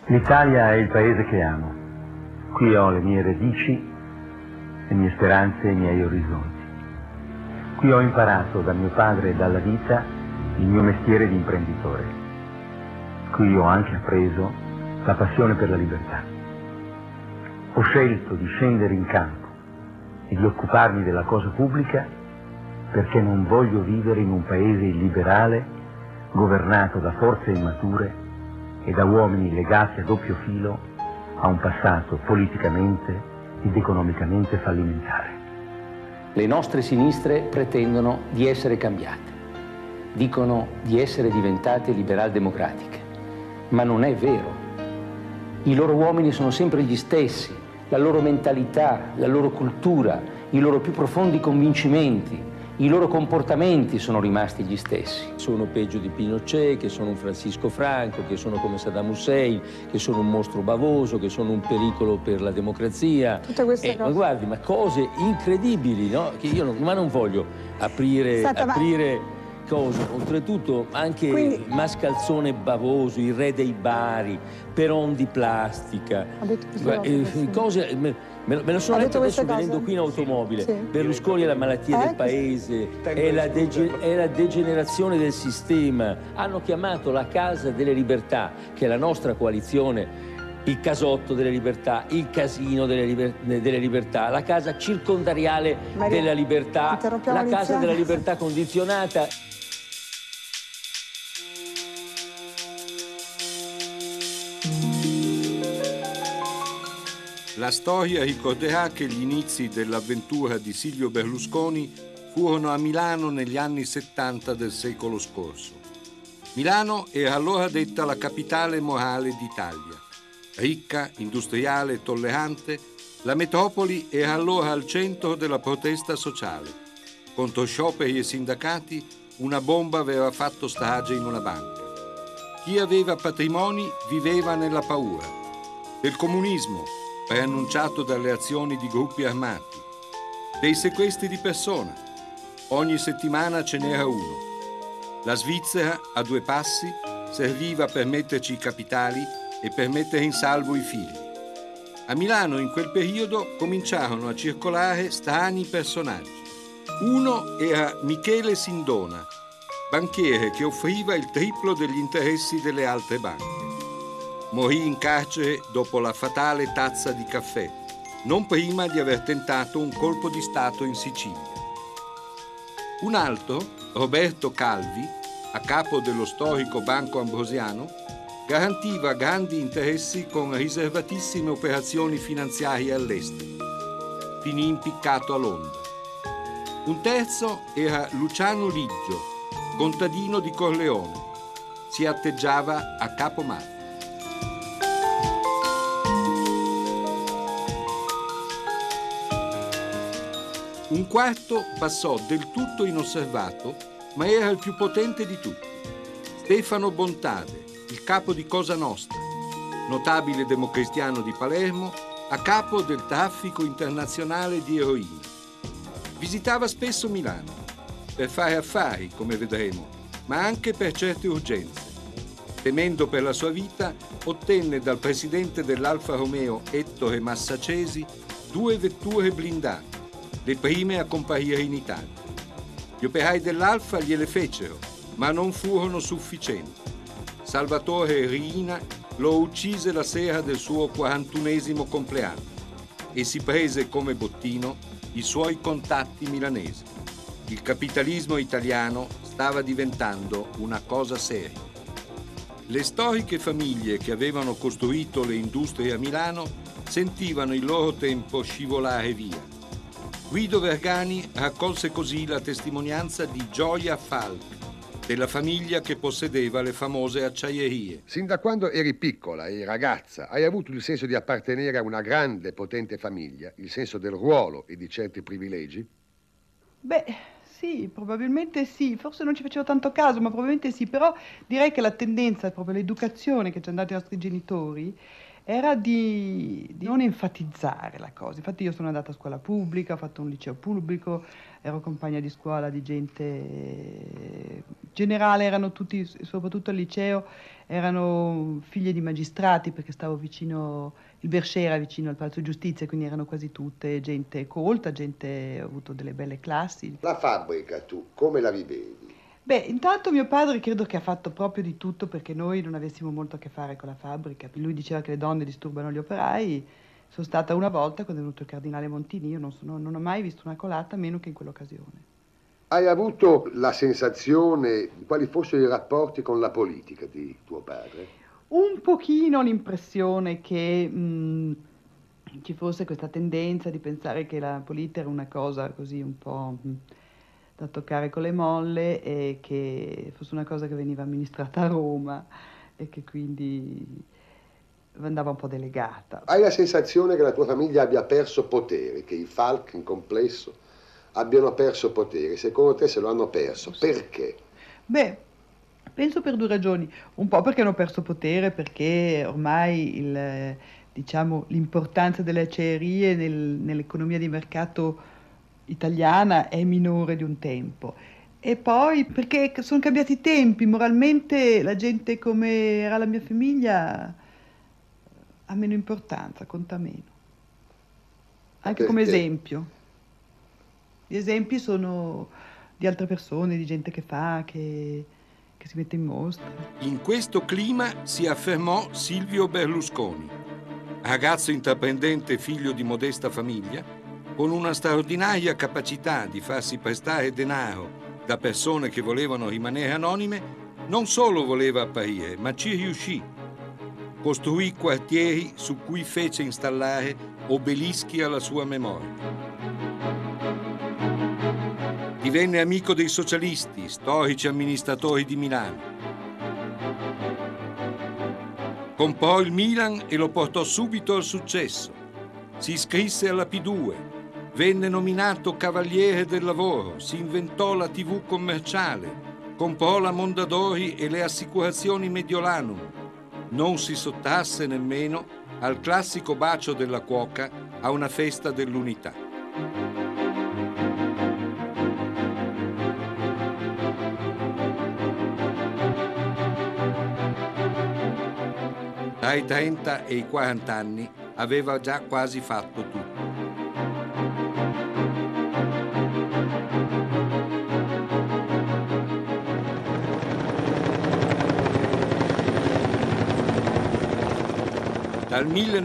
L'Italia è il paese che amo. Qui ho le mie radici, le mie speranze e i miei orizzonti. Qui ho imparato da mio padre e dalla vita il mio mestiere di imprenditore. Qui ho anche appreso la passione per la libertà. Ho scelto di scendere in campo e di occuparmi della cosa pubblica perché non voglio vivere in un paese illiberale governato da forze immature e da uomini legati a doppio filo a un passato politicamente ed economicamente fallimentare. Le nostre sinistre pretendono di essere cambiate, dicono di essere diventate liberal-democratiche, ma non è vero. I loro uomini sono sempre gli stessi, la loro mentalità, la loro cultura, i loro più profondi convincimenti, i loro comportamenti sono rimasti gli stessi. Sono peggio di Pinochet, che sono un Francisco Franco, che sono come Saddam Hussein, che sono un mostro bavoso, che sono un pericolo per la democrazia. Tutte queste cose. Ma guardi, ma cose incredibili, no? Che io ma non voglio aprire cose. Oltretutto anche Mascalzone bavoso, il re dei bari, Peron di plastica. Cose... Me lo sono letto adesso venendo qui in automobile. Sì. Berlusconi è la malattia del paese, è la degenerazione del sistema. Hanno chiamato la Casa delle Libertà, che è la nostra coalizione, il casotto delle libertà, il casino delle libertà, la casa circondariale della libertà, la casa della libertà condizionata. La storia ricorderà che gli inizi dell'avventura di Silvio Berlusconi furono a Milano negli anni 70 del secolo scorso. Milano era allora detta la capitale morale d'Italia. Ricca, industriale e tollerante, la metropoli era allora al centro della protesta sociale. Contro scioperi e sindacati, una bomba aveva fatto strage in una banca. Chi aveva patrimoni viveva nella paura. Del comunismo, preannunciato dalle azioni di gruppi armati, dei sequestri di persona. Ogni settimana ce n'era uno. La Svizzera, a due passi, serviva per metterci i capitali e per mettere in salvo i figli. A Milano in quel periodo cominciarono a circolare strani personaggi. Uno era Michele Sindona, banchiere che offriva il triplo degli interessi delle altre banche. Morì in carcere dopo la fatale tazza di caffè, non prima di aver tentato un colpo di Stato in Sicilia. Un altro, Roberto Calvi, a capo dello storico Banco Ambrosiano, garantiva grandi interessi con riservatissime operazioni finanziarie all'estero. Finì impiccato a Londra. Un terzo era Luciano Liggio, contadino di Corleone. Si atteggiava a capo mafia. Un quarto passò del tutto inosservato, ma era il più potente di tutti. Stefano Bontade, il capo di Cosa Nostra, notabile democristiano di Palermo, a capo del traffico internazionale di eroina. Visitava spesso Milano, per fare affari, come vedremo, ma anche per certe urgenze. Temendo per la sua vita, ottenne dal presidente dell'Alfa Romeo, Ettore Massacesi, 2 vetture blindate, le prime a comparire in Italia. Gli operai dell'Alfa gliele fecero, ma non furono sufficienti. Salvatore Riina lo uccise la sera del suo 41esimo compleanno e si prese come bottino i suoi contatti milanesi. Il capitalismo italiano stava diventando una cosa seria. Le storiche famiglie che avevano costruito le industrie a Milano sentivano il loro tempo scivolare via. Guido Vergani raccolse così la testimonianza di Gioia Falk, della famiglia che possedeva le famose acciaierie. Sin da quando eri piccola e ragazza, hai avuto il senso di appartenere a una grande, potente famiglia, il senso del ruolo e di certi privilegi? Beh, sì, probabilmente sì. Forse non ci facevo tanto caso, ma probabilmente sì. Però direi che la tendenza, proprio l'educazione che ci hanno dato i nostri genitori, era di non enfatizzare la cosa. Infatti io sono andata a scuola pubblica, ho fatto un liceo pubblico, ero compagna di scuola di gente generale erano tutti, soprattutto al liceo, erano figlie di magistrati, perché stavo vicino, il Berchet era vicino al Palazzo di Giustizia, quindi erano quasi tutte gente colta, gente, ho avuto delle belle classi. La fabbrica tu come la vivevi? Beh, intanto mio padre credo che ha fatto proprio di tutto perché noi non avessimo molto a che fare con la fabbrica. Lui diceva che le donne disturbano gli operai. Sono stata una volta quando è venuto il cardinale Montini, io non ho mai visto una colata, meno che in quell'occasione. Hai avuto la sensazione di quali fossero i rapporti con la politica di tuo padre? Un pochino l'impressione che ci fosse questa tendenza di pensare che la politica era una cosa così un po' da toccare con le molle e che fosse una cosa che veniva amministrata a Roma e che quindi andava un po' delegata. Hai la sensazione che la tua famiglia abbia perso potere, che i Falk in complesso abbiano perso potere? Secondo te se lo hanno perso? Perché? Beh, penso per due ragioni. Un po' perché hanno perso potere, perché ormai diciamo, l'importanza delle acciaierie nell'economia di mercato italiana è minore di un tempo. E poi perché sono cambiati i tempi, moralmente la gente come era la mia famiglia ha meno importanza, conta meno. Anche come esempio. Gli esempi sono di altre persone, di gente che fa, che si mette in mostra. In questo clima si affermò Silvio Berlusconi, ragazzo intraprendente figlio di modesta famiglia, con una straordinaria capacità di farsi prestare denaro da persone che volevano rimanere anonime. Non solo voleva apparire, ma ci riuscì. Costruì quartieri su cui fece installare obelischi alla sua memoria. Divenne amico dei socialisti, storici amministratori di Milano. Comprò il Milan e lo portò subito al successo. Si iscrisse alla P2, venne nominato Cavaliere del Lavoro, si inventò la TV commerciale, comprò la Mondadori e le assicurazioni Mediolanum. Non si sottrasse nemmeno al classico bacio della cuoca a una festa dell'Unità. Tra i 30 e i 40 anni aveva già quasi fatto tutto. Dal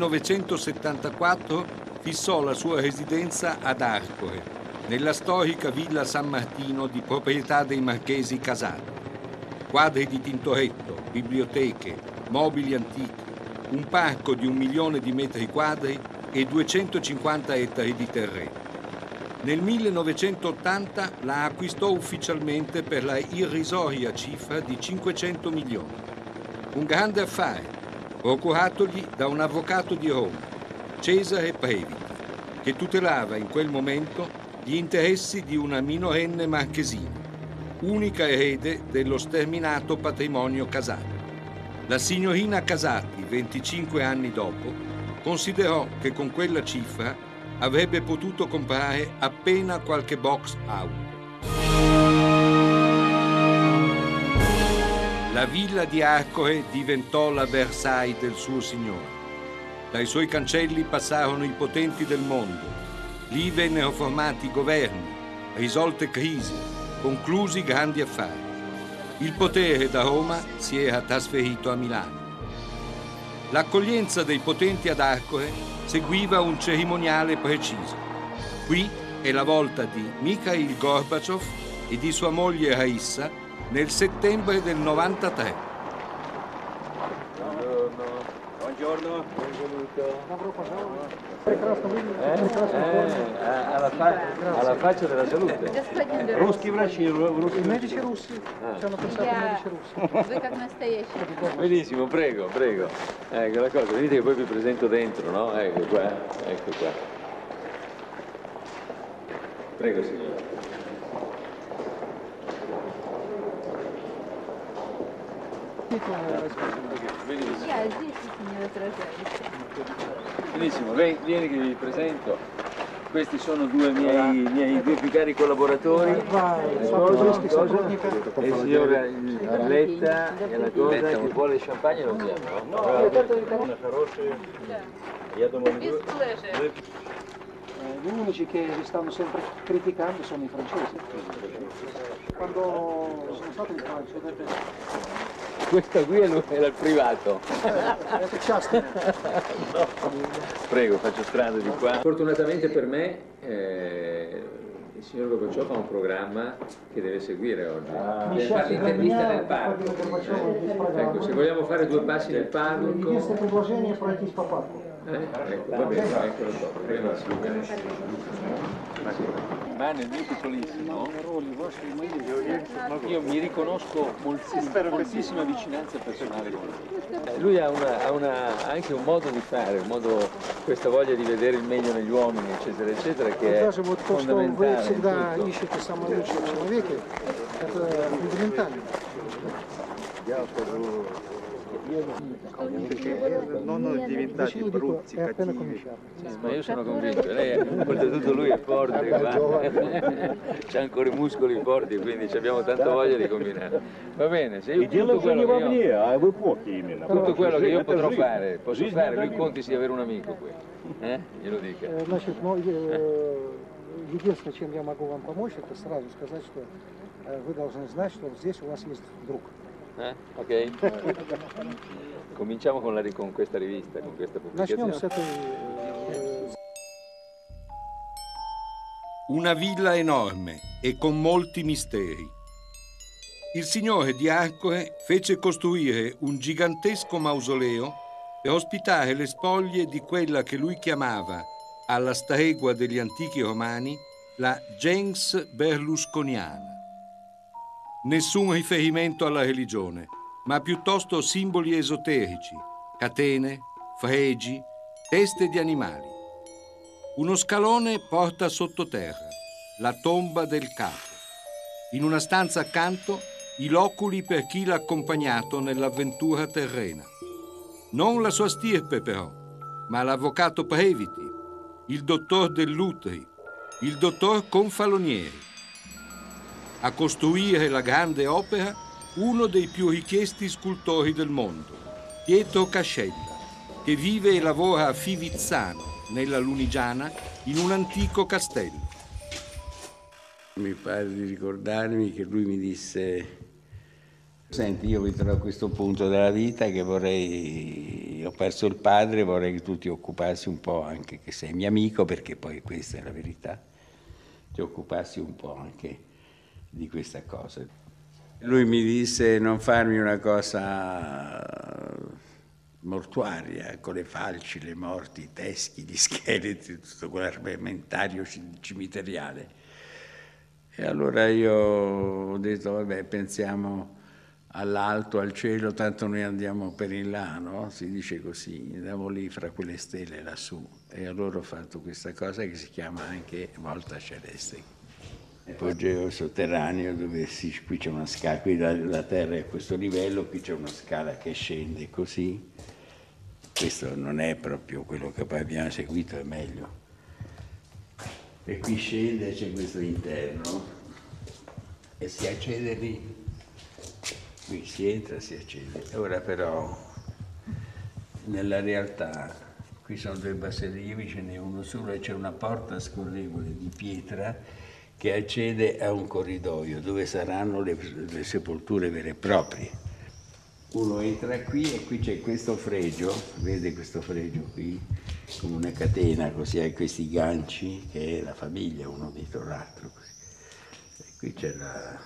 1974 fissò la sua residenza ad Arcore, nella storica Villa San Martino di proprietà dei marchesi Casati. Quadri di Tintoretto, biblioteche, mobili antichi, un parco di 1 milione di metri quadri e 250 ettari di terreno. Nel 1980 la acquistò ufficialmente per la irrisoria cifra di 500 milioni. Un grande affare, procuratogli da un avvocato di Roma, Cesare Previti, che tutelava in quel momento gli interessi di una minorenne marchesina, unica erede dello sterminato patrimonio Casati. La signorina Casati, 25 anni dopo, considerò che con quella cifra avrebbe potuto comprare appena qualche box auto. La villa di Arcore diventò la Versailles del suo signore. Dai suoi cancelli passarono i potenti del mondo. Lì vennero formati governi, risolte crisi, conclusi grandi affari. Il potere da Roma si era trasferito a Milano. L'accoglienza dei potenti ad Arcore seguiva un cerimoniale preciso. Qui è la volta di Mikhail Gorbaciov e di sua moglie Raissa nel settembre del 93. Buongiorno. Alla faccia della salute. Русские врачи, medici russi. Ci hanno pensato medici russi. Benissimo, prego, prego. Ecco la cosa, vedete che poi vi presento dentro, no? Ecco qua, ecco qua. Prego, signore. Benissimo. Benissimo, vieni che vi presento. Questi sono due miei due più cari collaboratori. Il signor Letta e la cosa che vuole champagne non abbiamo, no? Gli unici che vi stanno sempre criticando sono i francesi. Quando sono stato in Francia, Questo qui era il privato. No. Prego, faccio strada di qua. Fortunatamente per me il signor Gorbaciov ha un programma che deve seguire oggi. Deve fare l'intervista nel parco. Ecco, se vogliamo fare due passi nel parco. Ecco, va bene, eccolo qua. Ma nel mio piccolissimo io mi riconosco moltissima vicinanza personale con lui. Lui ha anche un modo di fare, questa voglia di vedere il meglio negli uomini, eccetera, eccetera, che è fondamentale. Всегда ищете самое лучшее в человеке, это фундаментально. Non diventati brutti, cattivi. Ma io sono convinto, lei, oltretutto lui è forte, c'ha ancora i muscoli forti, quindi abbiamo tanta voglia di combinare. Va bene, se io tutto quello che io potrò fare, posso fare, lui conti di avere un amico qui, glielo dica. Значит, единственное, чем я могу вам помочь, это сразу сказать, что вы должны знать, что здесь у вас есть друг. Ok? Cominciamo con questa rivista, con questa pubblicazione. Una villa enorme e con molti misteri. Il signore di Arcore fece costruire un gigantesco mausoleo per ospitare le spoglie di quella che lui chiamava, alla stregua degli antichi romani, la gens berlusconiana. Nessun riferimento alla religione, ma piuttosto simboli esoterici, catene, fregi, teste di animali. Uno scalone porta sottoterra, la tomba del capo. In una stanza accanto, i loculi per chi l'ha accompagnato nell'avventura terrena. Non la sua stirpe però, ma l'avvocato Previti, il dottor Dell'Utri, il dottor Confalonieri. A costruire la grande opera uno dei più richiesti scultori del mondo, Pietro Cascella, che vive e lavora a Fivizzano, nella Lunigiana, in un antico castello. Mi pare di ricordarmi che lui mi disse: senti, io mi trovo a questo punto della vita che ho perso il padre, vorrei che tu ti occupassi un po', anche che sei mio amico, perché poi questa è la verità, ti occupassi un po' anche di questa cosa. Lui mi disse: non farmi una cosa mortuaria, con le falci, le morti, i teschi, gli scheletri, tutto quell'armamentario cimiteriale. E allora io ho detto: vabbè, pensiamo all'alto, al cielo, tanto noi andiamo per in là, no? Si dice così, andiamo lì fra quelle stelle lassù. E allora ho fatto questa cosa che si chiama anche volta celeste. Apogeo sotterraneo, dove qui c'è una scala, qui la terra è a questo livello, qui c'è una scala che scende così. Questo non è proprio quello che poi abbiamo seguito, è meglio. E qui scende, c'è questo interno e si accede lì. Qui si entra, si accede. Ora però, nella realtà, qui sono due basilichi, ce n'è uno solo e c'è una porta scorrevole di pietra che accede a un corridoio dove saranno le sepolture vere e proprie. Uno entra qui e qui c'è questo fregio, vede questo fregio qui, come una catena, così ha questi ganci, che è la famiglia, uno dietro l'altro. E qui c'è la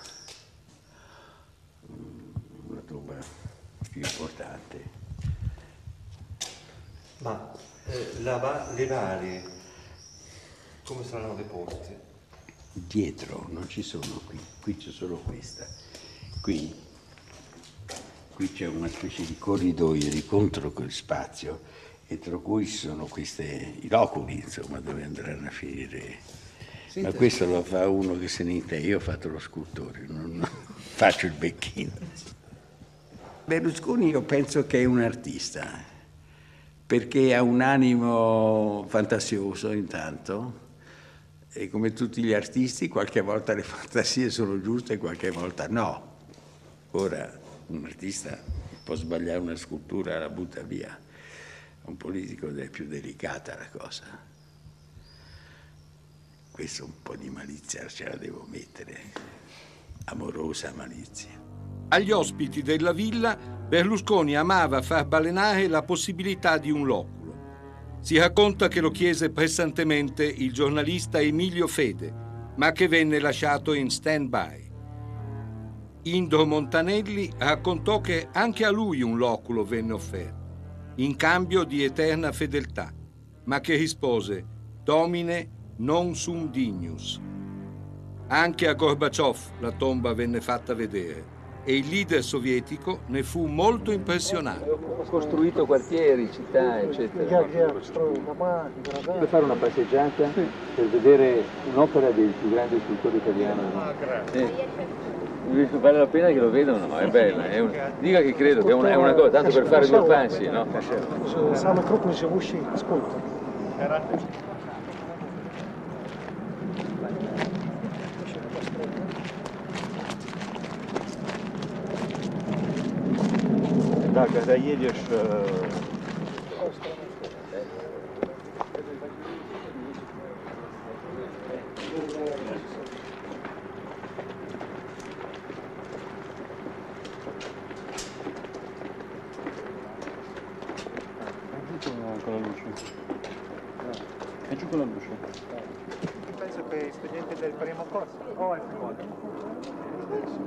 tomba più importante. Ma le varie, come saranno deposte? Dietro, non ci sono qui c'è solo questa. Qui c'è una specie di corridoio di controspazio, entro cui ci sono i loculi, insomma, dove andranno a finire. Ma questo lo fa uno che se ne intende, io ho fatto lo scultore, non faccio il becchino. Berlusconi io penso che è un artista, perché ha un animo fantasioso intanto, E come tutti gli artisti, qualche volta le fantasie sono giuste e qualche volta no. Ora, un artista può sbagliare una scultura, la butta via. Un politico è più delicata la cosa. Questo un po' di malizia ce la devo mettere, amorosa malizia. Agli ospiti della villa, Berlusconi amava far balenare la possibilità di un loculo. Si racconta che lo chiese pressantemente il giornalista Emilio Fede, ma che venne lasciato in stand-by. Indro Montanelli raccontò che anche a lui un loculo venne offerto, in cambio di eterna fedeltà, ma che rispose «Domine non sum dignus». Anche a Gorbaciov la tomba venne fatta vedere e il leader sovietico ne fu molto impressionato. Ho costruito quartieri, città, eccetera. Per fare una passeggiata, per vedere un'opera del più grande scultore italiano. Vale la pena che lo vedano, è bella. Dica che credo che è una cosa, tanto per fare due passi, no? Самый крупный живущий скульптор. Да, когда едешь... con la luce. È giù con la luce. Penso che i studenti del primo corso o al secondo.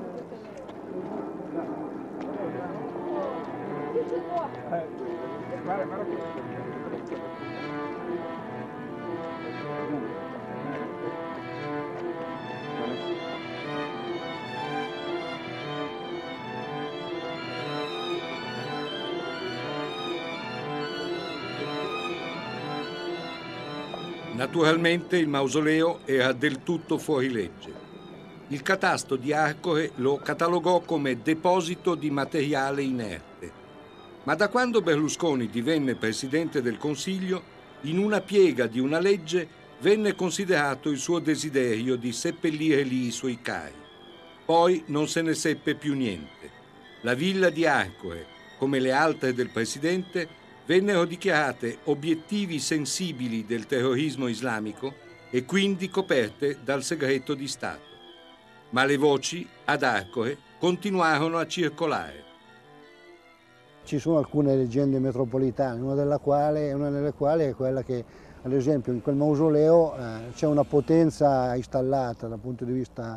Naturalmente il mausoleo era del tutto fuori legge. Il catasto di Arcore lo catalogò come deposito di materiale inerte. Ma da quando Berlusconi divenne Presidente del Consiglio, in una piega di una legge venne considerato il suo desiderio di seppellire lì i suoi cari. Poi non se ne seppe più niente. La villa di Arcore, come le altre del Presidente, vennero dichiarate obiettivi sensibili del terrorismo islamico e quindi coperte dal segreto di Stato. Ma le voci ad Arcore continuarono a circolare. Ci sono alcune leggende metropolitane, una delle quali è quella che, ad esempio, in quel mausoleo c'è una potenza installata dal punto di vista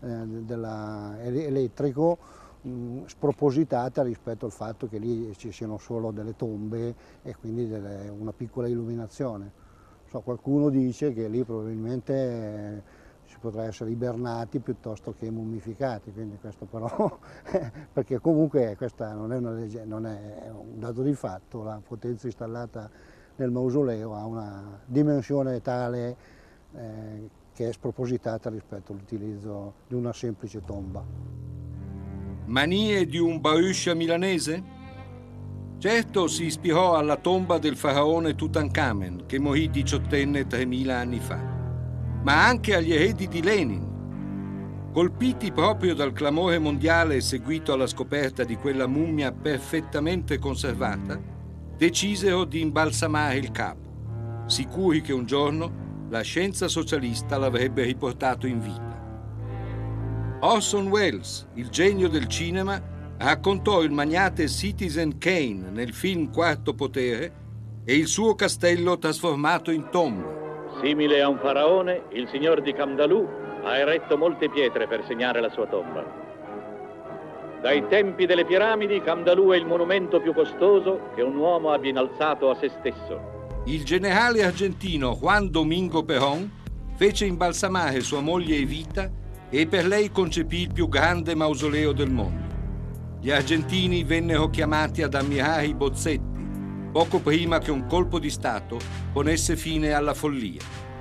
elettrico spropositata rispetto al fatto che lì ci siano solo delle tombe e quindi una piccola illuminazione. Qualcuno dice che lì probabilmente si potrà essere ibernati piuttosto che mummificati, quindi questo però, perché comunque questa non è una leggenda, non è un dato di fatto, la potenza installata nel mausoleo ha una dimensione tale che è spropositata rispetto all'utilizzo di una semplice tomba. Manie di un Baruch milanese? Certo si ispirò alla tomba del faraone Tutankhamen, che morì diciottenne 3000 anni fa, ma anche agli eredi di Lenin. Colpiti proprio dal clamore mondiale seguito alla scoperta di quella mummia perfettamente conservata, decisero di imbalsamare il capo, sicuri che un giorno la scienza socialista l'avrebbe riportato in vita. Orson Welles, il genio del cinema, raccontò il magnate Citizen Kane nel film Quarto Potere e il suo castello trasformato in tomba. Simile a un faraone, il signor di Kamdalù ha eretto molte pietre per segnare la sua tomba. Dai tempi delle piramidi, Kamdalù è il monumento più costoso che un uomo abbia innalzato a se stesso. Il generale argentino Juan Domingo Perón fece imbalsamare sua moglie Evita e per lei concepì il più grande mausoleo del mondo. Gli argentini vennero chiamati ad ammirare i bozzetti, poco prima che un colpo di Stato ponesse fine alla follia.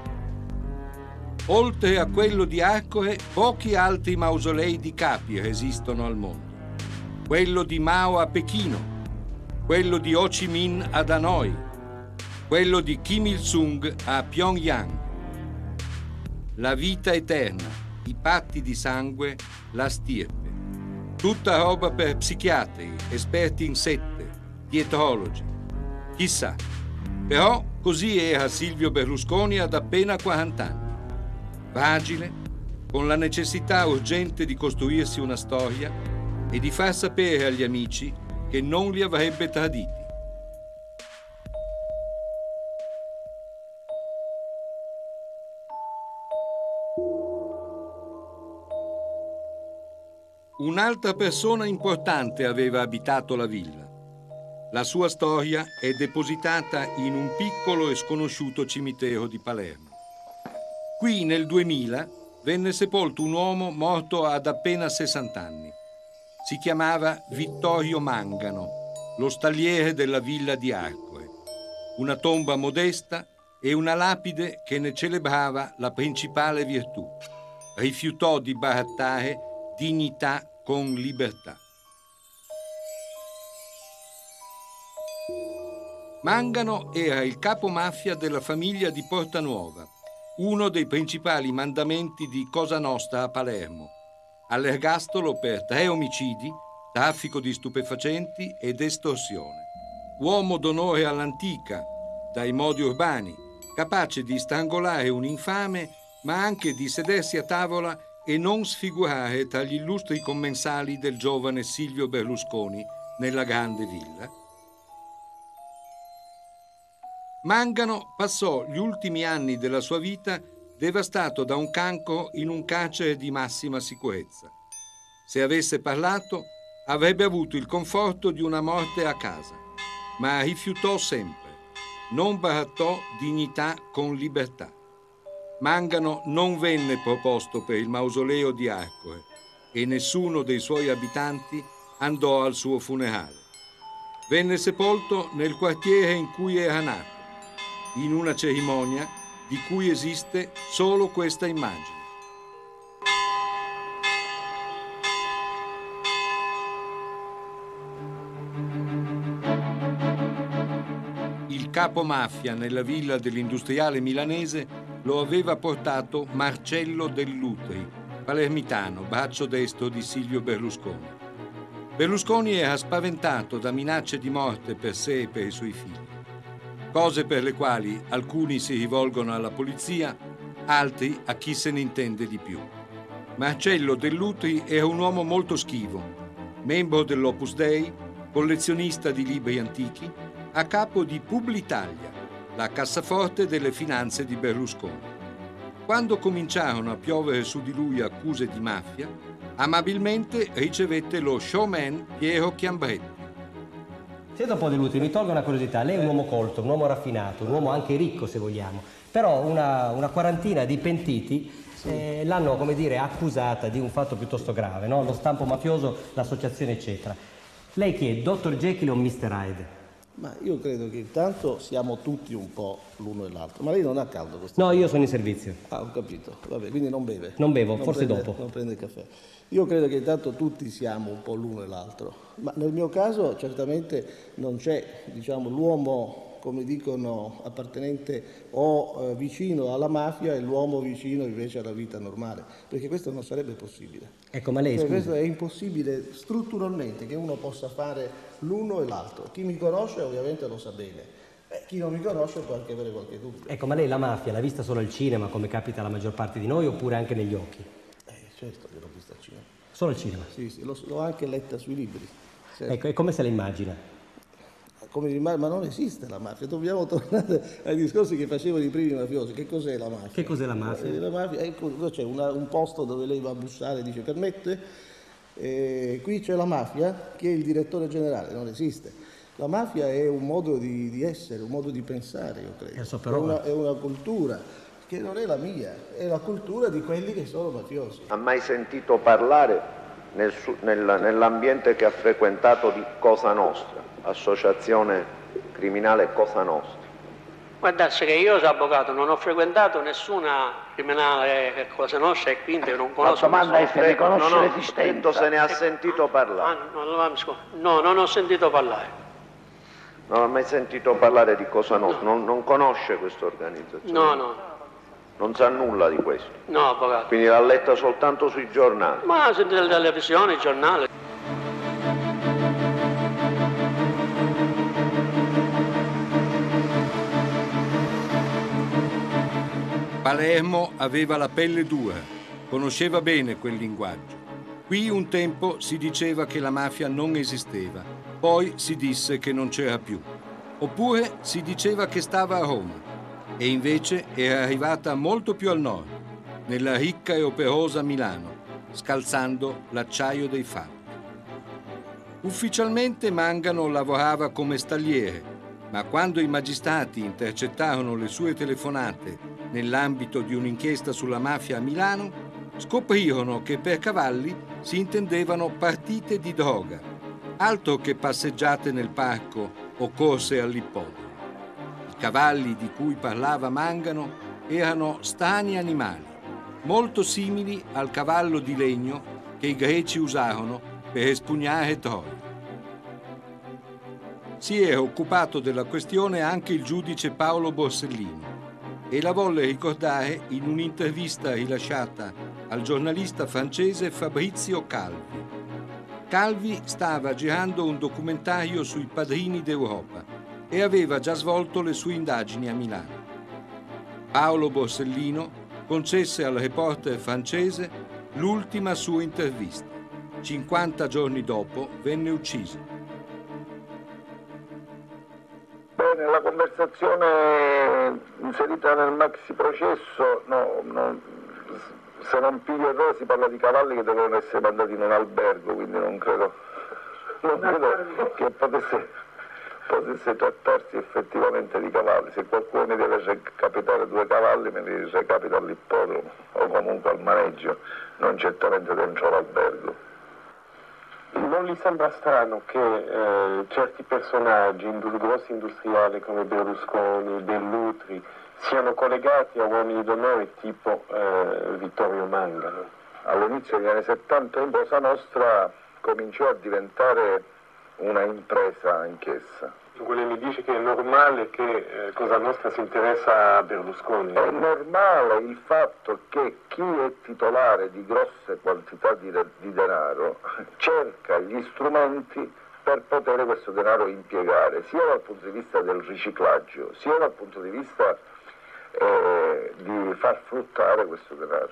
Oltre a quello di Arcore, pochi altri mausolei di capi resistono al mondo. Quello di Mao a Pechino, quello di Ho Chi Minh ad Hanoi, quello di Kim Il-sung a Pyongyang. la vita eterna, i patti di sangue, la stirpe. Tutta roba per psichiatri, esperti in sette, dietrologi. Chissà. Però così era Silvio Berlusconi ad appena 40 anni. Fragile, con la necessità urgente di costruirsi una storia e di far sapere agli amici che non li avrebbe traditi. Un'altra persona importante aveva abitato la villa. La sua storia è depositata in un piccolo e sconosciuto cimitero di Palermo. Qui nel 2000 venne sepolto un uomo morto ad appena 60 anni. Si chiamava Vittorio Mangano, lo stalliere della villa di Arcore. Una tomba modesta e una lapide che ne celebrava la principale virtù. Rifiutò di barattare dignità con libertà. Mangano era il capo mafia della famiglia di Portanuova, uno dei principali mandamenti di Cosa Nostra a Palermo, all'ergastolo per 3 omicidi, traffico di stupefacenti ed estorsione. Uomo d'onore all'antica, dai modi urbani, capace di strangolare un infame, ma anche di sedersi a tavola e non sfigurare tra gli illustri commensali del giovane Silvio Berlusconi nella grande villa. Mangano passò gli ultimi anni della sua vita devastato da un cancro in un carcere di massima sicurezza. Se avesse parlato, avrebbe avuto il conforto di una morte a casa, ma rifiutò sempre. Non barattò dignità con libertà. Mangano non venne proposto per il mausoleo di Arcore e nessuno dei suoi abitanti andò al suo funerale. Venne sepolto nel quartiere in cui era nato, in una cerimonia di cui esiste solo questa immagine. Il capo mafia nella villa dell'industriale milanese lo aveva portato Marcello Dell'Utri, palermitano, braccio destro di Silvio Berlusconi. Berlusconi era spaventato da minacce di morte per sé e per i suoi figli, cose per le quali alcuni si rivolgono alla polizia, altri a chi se ne intende di più. Marcello Dell'Utri era un uomo molto schivo, membro dell'Opus Dei, collezionista di libri antichi, a capo di Publitalia, la cassaforte delle finanze di Berlusconi. Quando cominciarono a piovere su di lui accuse di mafia, amabilmente ricevette lo showman Piero Chiambretti. Senta un po' Dell'Utri, mi tolga una curiosità. Lei è un uomo colto, un uomo raffinato, un uomo anche ricco se vogliamo, però una quarantina di pentiti l'hanno, come dire, accusata di un fatto piuttosto grave, no? Lo stampo mafioso, l'associazione eccetera. Lei chi è, Dr. Jekyll o Mr. Hyde? Ma io credo che intanto siamo tutti un po' l'uno e l'altro. Ma lei non ha caldo questo? No, io sono in servizio. Ah, ho capito. Vabbè, quindi non beve. Non bevo, forse dopo. Non prende il caffè. Io credo che intanto tutti siamo un po' l'uno e l'altro. Ma nel mio caso certamente non c'è, diciamo, l'uomo, come dicono, appartenente o vicino alla mafia e l'uomo vicino invece alla vita normale, perché questo non sarebbe possibile. Ecco, ma lei, scusi. Questo è impossibile strutturalmente che uno possa fare l'uno e l'altro. Chi mi conosce ovviamente lo sa bene. Chi non mi conosce può anche avere qualche dubbio. Ecco, ma lei la mafia l'ha vista solo al cinema, come capita alla maggior parte di noi, oppure anche negli occhi? Certo che l'ho vista al cinema. Solo al cinema? Sì, l'ho anche letta sui libri. Certo. Ecco, e come se la immagina? Ma non esiste la mafia, dobbiamo tornare ai discorsi che facevano i primi mafiosi. Che cos'è la mafia? Che cos'è la mafia? La mafia c'è un posto dove lei va a bussare e dice permette, qui c'è la mafia, chi è il direttore generale? Non esiste. La mafia è un modo di essere, un modo di pensare, io credo. Però... È una cultura che non è la mia, è la cultura di quelli che sono mafiosi. Ha mai sentito parlare nell'ambiente che ha frequentato di Cosa Nostra, associazione criminale Cosa Nostra? Guardarsi che io sono avvocato, non ho frequentato nessuna criminale Cosa Nostra e quindi non conosco. La domanda è se ne conosce l'esistenza. Se ne ha sentito parlare? No, non ho sentito parlare. Non ha mai sentito parlare di Cosa Nostra? Non conosce questa organizzazione? No. Non sa nulla di questo? No, avvocato. Quindi l'ha letta soltanto sui giornali? Ma sentite la televisione, i giornali. Palermo aveva la pelle dura, conosceva bene quel linguaggio. Qui un tempo si diceva che la mafia non esisteva, poi si disse che non c'era più. Oppure si diceva che stava a Roma, e invece era arrivata molto più al nord, nella ricca e operosa Milano, scalzando l'acciaio dei fabbrici. Ufficialmente Mangano lavorava come stalliere, ma quando i magistrati intercettarono le sue telefonate nell'ambito di un'inchiesta sulla mafia a Milano, scoprirono che per cavalli si intendevano partite di droga, altro che passeggiate nel parco o corse all'ippodromo. I cavalli di cui parlava Mangano erano strani animali, molto simili al cavallo di legno che i greci usarono per espugnare Troia. Si era occupato della questione anche il giudice Paolo Borsellino e la volle ricordare in un'intervista rilasciata al giornalista francese Fabrizio Calvi. Calvi stava girando un documentario sui padrini d'Europa e aveva già svolto le sue indagini a Milano. Paolo Borsellino concesse al reporter francese l'ultima sua intervista. 50 giorni dopo venne ucciso. Bene, la conversazione inserita nel maxi processo, se non piglio errore si parla di cavalli che dovevano essere mandati in un albergo, quindi non credo che potesse trattarsi effettivamente di cavalli. Se qualcuno mi deve recapitare 2 cavalli me li recapita all'ippodromo o comunque al maneggio, non certamente dentro l'albergo. Non gli sembra strano che certi personaggi, grossi industriali come Berlusconi, Dell'Utri, siano collegati a uomini d'onore tipo Vittorio Mangano? All'inizio degli anni 70 in Cosa Nostra cominciò a diventare una impresa anch'essa. Dunque lei mi dice che è normale che Cosa Nostra si interessa a Berlusconi? È normale il fatto che chi è titolare di grosse quantità di denaro cerca gli strumenti per poter questo denaro impiegare, sia dal punto di vista del riciclaggio, sia dal punto di vista di far fruttare questo denaro.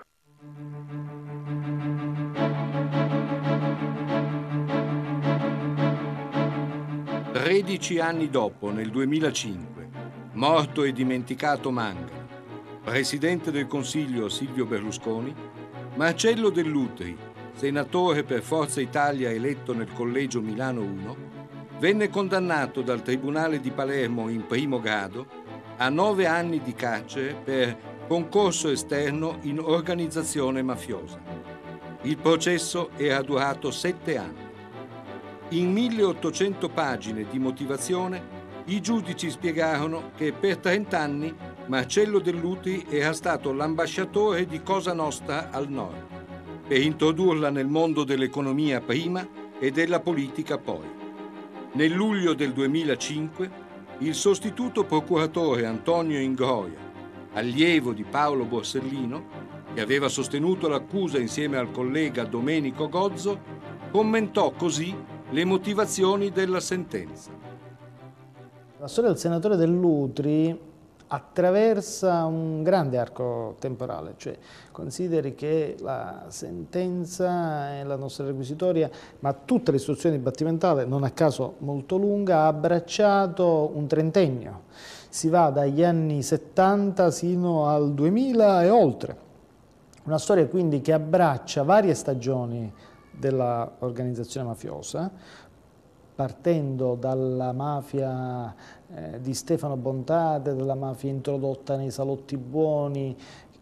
13 anni dopo, nel 2005, morto e dimenticato Mangano, presidente del Consiglio Silvio Berlusconi, Marcello Dell'Utri, senatore per Forza Italia eletto nel collegio Milano 1, venne condannato dal Tribunale di Palermo in primo grado a 9 anni di carcere per concorso esterno in organizzazione mafiosa. Il processo era durato 7 anni. In 1800 pagine di motivazione, i giudici spiegarono che per 30 anni Marcello Dell'Utri era stato l'ambasciatore di Cosa Nostra al nord, per introdurla nel mondo dell'economia prima e della politica poi. Nel luglio del 2005, il sostituto procuratore Antonio Ingroia, allievo di Paolo Borsellino, che aveva sostenuto l'accusa insieme al collega Domenico Gozzo, commentò così le motivazioni della sentenza. La storia del senatore Dell'Utri attraversa un grande arco temporale, cioè consideri che la sentenza e la nostra requisitoria, ma tutta l'istruzione dibattimentale, non a caso molto lunga, ha abbracciato un trentennio. Si va dagli anni 70 sino al 2000 e oltre. Una storia quindi che abbraccia varie stagioni dell'organizzazione mafiosa, partendo dalla mafia di Stefano Bontate, dalla mafia introdotta nei salotti buoni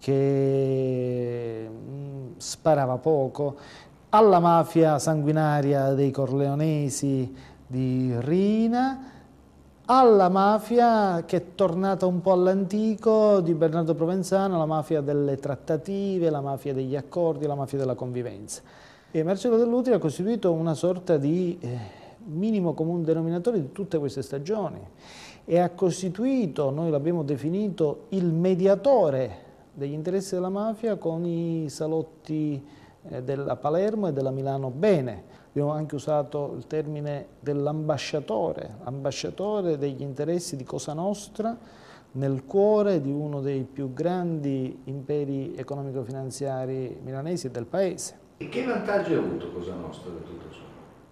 che sparava poco, alla mafia sanguinaria dei corleonesi di Riina, alla mafia che è tornata un po' all'antico di Bernardo Provenzano, la mafia delle trattative, la mafia degli accordi, la mafia della convivenza. E Marcello Dell'Utri ha costituito una sorta di minimo comune denominatore di tutte queste stagioni e ha costituito, noi l'abbiamo definito, il mediatore degli interessi della mafia con i salotti della Palermo e della Milano Bene. Abbiamo anche usato il termine dell'ambasciatore, ambasciatore degli interessi di Cosa Nostra nel cuore di uno dei più grandi imperi economico-finanziari milanesi e del paese. E che vantaggio ha avuto Cosa Nostra da tutto ciò?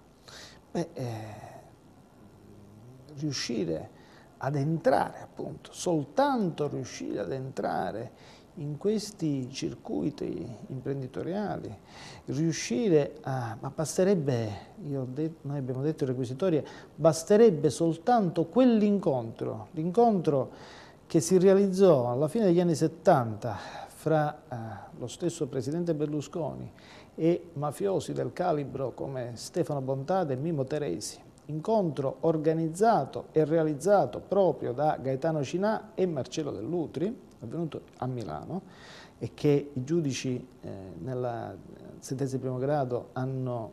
Riuscire ad entrare, appunto, soltanto riuscire ad entrare in questi circuiti imprenditoriali, riuscire a... ma basterebbe, noi abbiamo detto in requisitoria, basterebbe soltanto quell'incontro, l'incontro che si realizzò alla fine degli anni 70 fra lo stesso presidente Berlusconi e mafiosi del calibro come Stefano Bontade e Mimmo Teresi, incontro organizzato e realizzato proprio da Gaetano Cinà e Marcello Dell'Utri, avvenuto a Milano, e che i giudici nella sentenza di primo grado hanno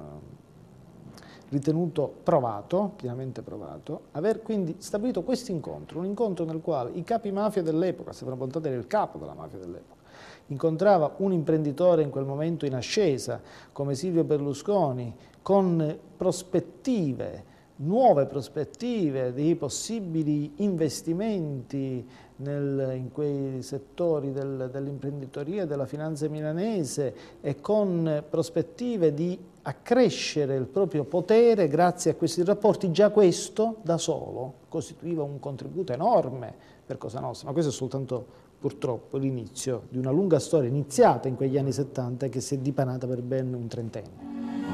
ritenuto provato, pienamente provato, aver quindi stabilito questo incontro, un incontro nel quale i capi mafia dell'epoca, Stefano Bontade era il capo della mafia dell'epoca, incontrava un imprenditore in quel momento in ascesa come Silvio Berlusconi, con prospettive, nuove prospettive di possibili investimenti in quei settori dell'imprenditoria e della finanza milanese e con prospettive di accrescere il proprio potere grazie a questi rapporti. Già questo da solo costituiva un contributo enorme per Cosa Nostra, ma questo è soltanto purtroppo l'inizio di una lunga storia iniziata in quegli anni 70 e che si è dipanata per ben un trentennio.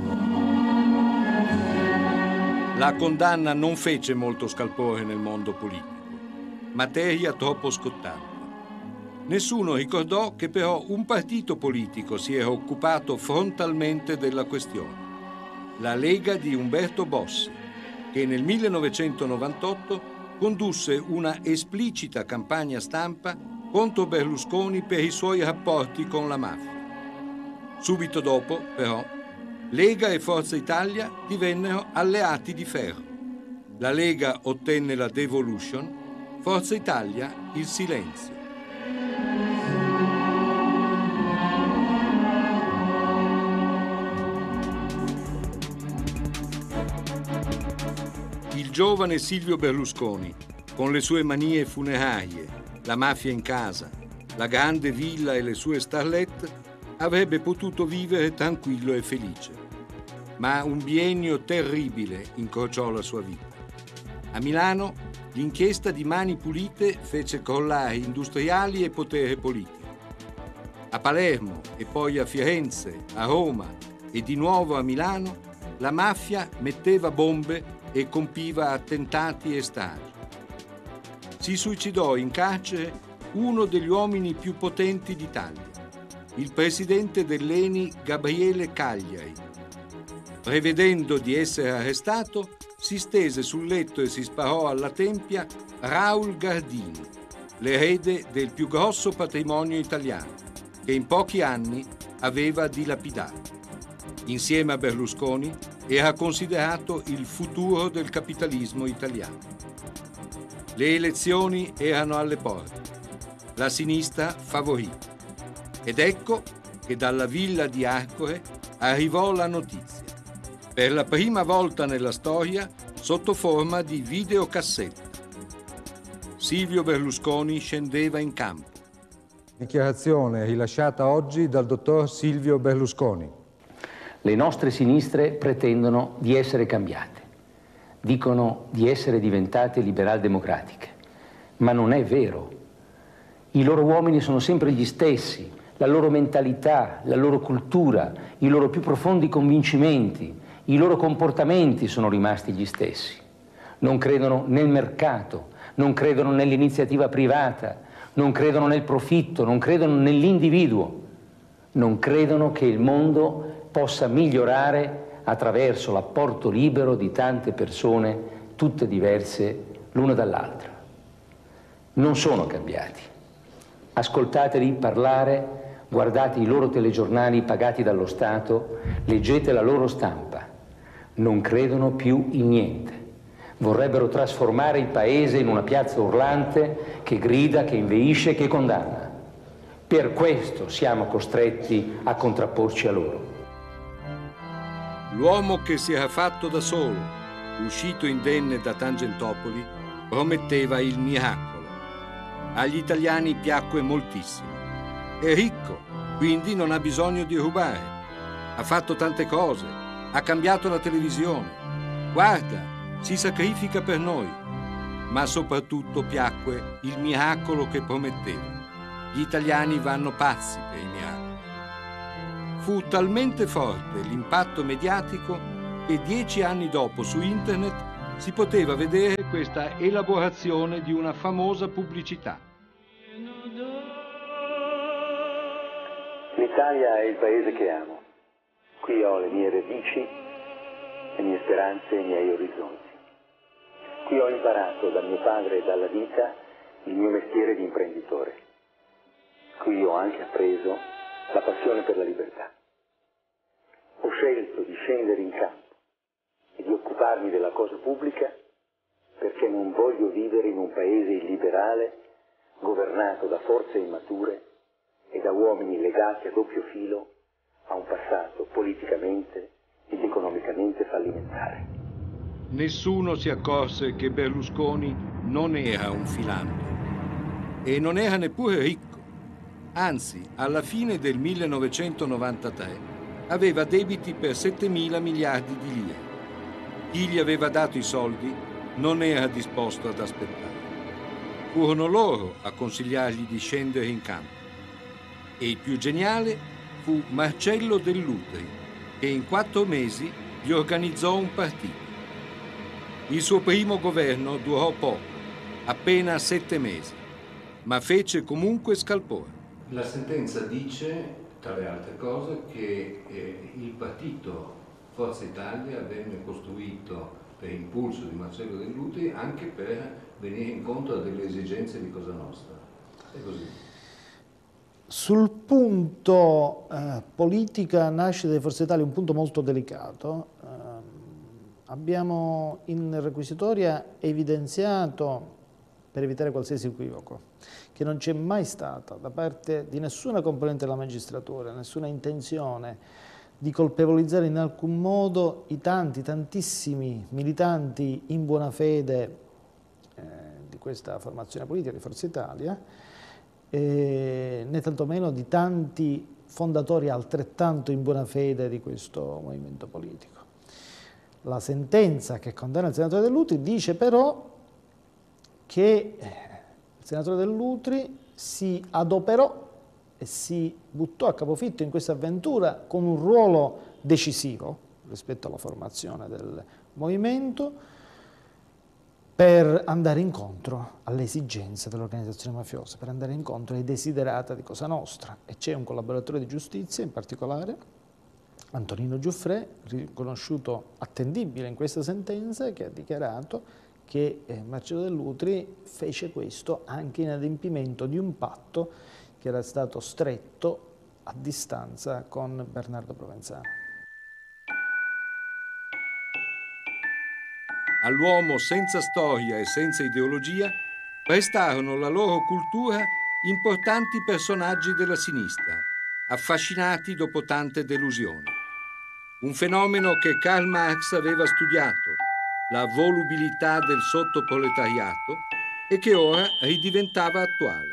La condanna non fece molto scalpore nel mondo politico, materia troppo scottante. Nessuno ricordò che però un partito politico si era occupato frontalmente della questione, la Lega di Umberto Bossi, che nel 1998 condusse una esplicita campagna stampa contro Berlusconi per i suoi rapporti con la mafia. Subito dopo, però, Lega e Forza Italia divennero alleati di ferro. La Lega ottenne la devolution, Forza Italia il silenzio. Il giovane Silvio Berlusconi, con le sue manie funerarie, la mafia in casa, la grande villa e le sue starlette, avrebbe potuto vivere tranquillo e felice. Ma un biennio terribile incrociò la sua vita. A Milano l'inchiesta di Mani Pulite fece crollare industriali e potere politico. A Palermo e poi a Firenze, a Roma e di nuovo a Milano la mafia metteva bombe e compiva attentati e stragi. Si suicidò in carcere uno degli uomini più potenti d'Italia, il presidente dell'ENI Gabriele Cagliari. Prevedendo di essere arrestato, si stese sul letto e si sparò alla tempia Raul Gardini, l'erede del più grosso patrimonio italiano, che in pochi anni aveva dilapidato. Insieme a Berlusconi era considerato il futuro del capitalismo italiano. Le elezioni erano alle porte, la sinistra favorita. Ed ecco che dalla villa di Arcore arrivò la notizia. Per la prima volta nella storia sotto forma di videocassetta. Silvio Berlusconi scendeva in campo. Dichiarazione rilasciata oggi dal dottor Silvio Berlusconi. Le nostre sinistre pretendono di essere cambiate. Dicono di essere diventate liberal-democratiche. Ma non è vero. I loro uomini sono sempre gli stessi. La loro mentalità, la loro cultura, i loro più profondi convincimenti, i loro comportamenti sono rimasti gli stessi. Non credono nel mercato, non credono nell'iniziativa privata, non credono nel profitto, non credono nell'individuo, non credono che il mondo possa migliorare attraverso l'apporto libero di tante persone, tutte diverse l'una dall'altra. Non sono cambiati. Ascoltateli parlare, guardate i loro telegiornali pagati dallo Stato, leggete la loro stampa. Non credono più in niente. Vorrebbero trasformare il paese in una piazza urlante che grida, che inveisce, che condanna. Per questo siamo costretti a contrapporci a loro. L'uomo che si era fatto da solo, uscito indenne da Tangentopoli, prometteva il miracolo. Agli italiani piacque moltissimo. È ricco, quindi non ha bisogno di rubare. Ha fatto tante cose, ha cambiato la televisione. Guarda, si sacrifica per noi. Ma soprattutto piacque il miracolo che prometteva. Gli italiani vanno pazzi per i miracoli. Fu talmente forte l'impatto mediatico che 10 anni dopo su internet si poteva vedere questa elaborazione di una famosa pubblicità. L'Italia è il paese che amo. Qui ho le mie radici, le mie speranze e i miei orizzonti. Qui ho imparato da mio padre e dalla vita il mio mestiere di imprenditore. Qui ho anche appreso la passione per la libertà. Ho scelto di scendere in campo e di occuparmi della cosa pubblica perché non voglio vivere in un paese illiberale governato da forze immature e da uomini legati a doppio filo a un passato politicamente ed economicamente fallimentare. Nessuno si accorse che Berlusconi non era un filantropo e non era neppure ricco. Anzi, alla fine del 1993 aveva debiti per 7.000 miliardi di lire. Chi gli aveva dato i soldi non era disposto ad aspettare. Furono loro a consigliargli di scendere in campo. E il più geniale fu Marcello Dell'Utri, che in 4 mesi gli organizzò un partito. Il suo primo governo durò poco, appena 7 mesi, ma fece comunque scalpore. La sentenza dice, tra le altre cose, che il partito Forza Italia venne costruito per impulso di Marcello Dell'Utri anche per venire incontro a delle esigenze di Cosa Nostra. È così. Sul punto politica nascita di Forza Italia, un punto molto delicato. Abbiamo in requisitoria evidenziato, per evitare qualsiasi equivoco, che non c'è mai stata da parte di nessuna componente della magistratura, nessuna intenzione di colpevolizzare in alcun modo i tantissimi militanti in buona fede di questa formazione politica di Forza Italia, né tantomeno di tanti fondatori altrettanto in buona fede di questo movimento politico. La sentenza che condanna il senatore Dell'Utri dice però che il senatore Dell'Utri si adoperò e si buttò a capofitto in questa avventura con un ruolo decisivo rispetto alla formazione del movimento per andare incontro alle esigenze dell'organizzazione mafiosa, per andare incontro ai desiderata di Cosa Nostra. E c'è un collaboratore di giustizia in particolare, Antonino Giuffrè, riconosciuto attendibile in questa sentenza, che ha dichiarato che Marcello Dell'Utri fece questo anche in adempimento di un patto che era stato stretto a distanza con Bernardo Provenzano. All'uomo senza storia e senza ideologia prestarono la loro cultura importanti personaggi della sinistra, affascinati dopo tante delusioni. Un fenomeno che Karl Marx aveva studiato, la volubilità del sottoproletariato, e che ora ridiventava attuale.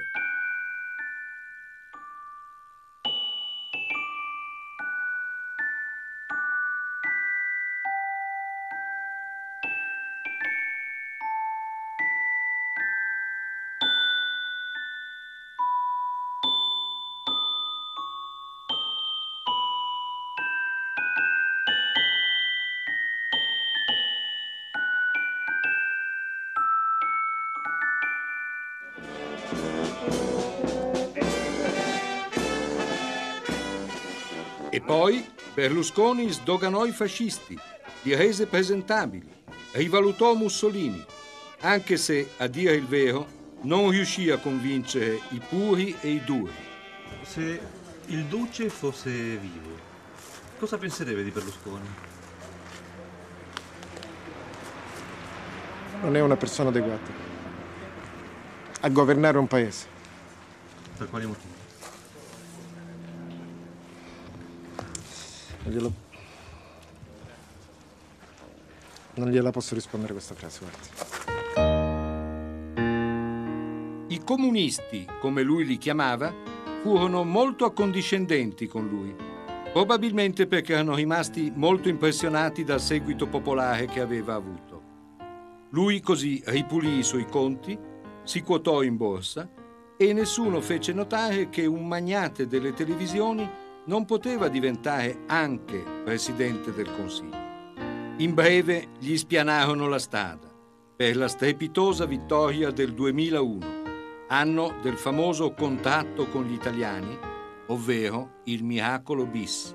E poi Berlusconi sdoganò i fascisti, li rese presentabili, rivalutò Mussolini, anche se, a dire il vero, non riuscì a convincere i puri e i duri. Se il Duce fosse vivo, cosa penserebbe di Berlusconi? Non è una persona adeguata a governare un paese. Per quali motivi? Non gliela posso rispondere questa frase, guardi. I comunisti, come lui li chiamava, furono molto accondiscendenti con lui, probabilmente perché erano rimasti molto impressionati dal seguito popolare che aveva avuto. Lui così ripulì i suoi conti, si quotò in borsa e nessuno fece notare che un magnate delle televisioni non poteva diventare anche presidente del Consiglio. In breve gli spianarono la strada per la strepitosa vittoria del 2001, anno del famoso contratto con gli italiani, ovvero il miracolo bis.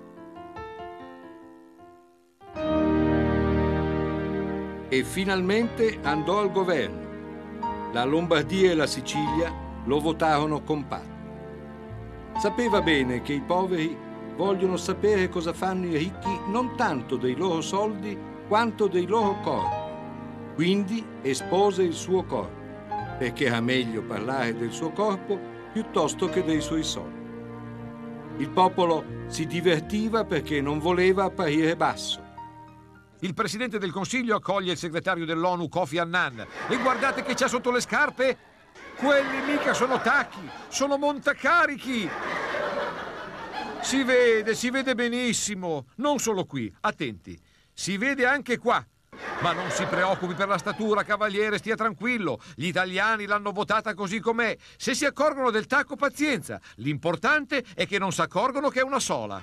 E finalmente andò al governo. La Lombardia e la Sicilia lo votarono compatto. Sapeva bene che i poveri vogliono sapere cosa fanno i ricchi non tanto dei loro soldi quanto dei loro corpi. Quindi espose il suo corpo, perché era meglio parlare del suo corpo piuttosto che dei suoi soldi. Il popolo si divertiva perché non voleva apparire basso. Il Presidente del Consiglio accoglie il segretario dell'ONU Kofi Annan. E guardate che c'ha sotto le scarpe! Quelli mica sono tacchi, sono montacarichi! Si vede benissimo. Non solo qui, attenti. Si vede anche qua. Ma non si preoccupi per la statura, cavaliere, stia tranquillo. Gli italiani l'hanno votata così com'è. Se si accorgono del tacco, pazienza. L'importante è che non si accorgono che è una sola.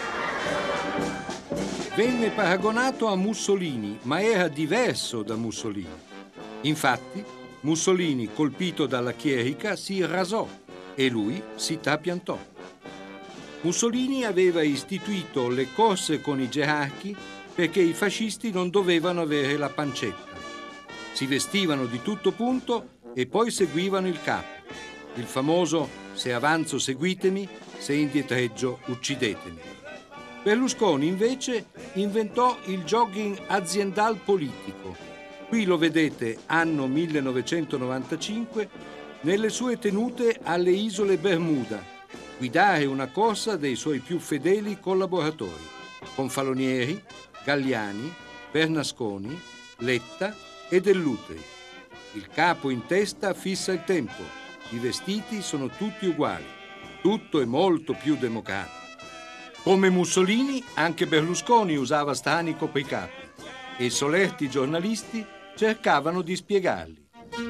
Venne paragonato a Mussolini, ma era diverso da Mussolini. Infatti, Mussolini, colpito dalla chierica, si rasò e lui si trapiantò. Mussolini aveva istituito le corse con i gerarchi perché i fascisti non dovevano avere la pancetta. Si vestivano di tutto punto e poi seguivano il capo. Il famoso «se avanzo seguitemi, se indietreggio uccidetemi». Berlusconi invece inventò il jogging aziendal politico. Qui lo vedete, anno 1995, nelle sue tenute alle isole Bermuda, guidare una corsa dei suoi più fedeli collaboratori, Confalonieri, Galliani, Bernasconi, Letta e Dell'Utri. Il capo in testa fissa il tempo, i vestiti sono tutti uguali, tutto è molto più democratico. Come Mussolini, anche Berlusconi usava strani copricapi e i solerti giornalisti cercavano di spiegarli.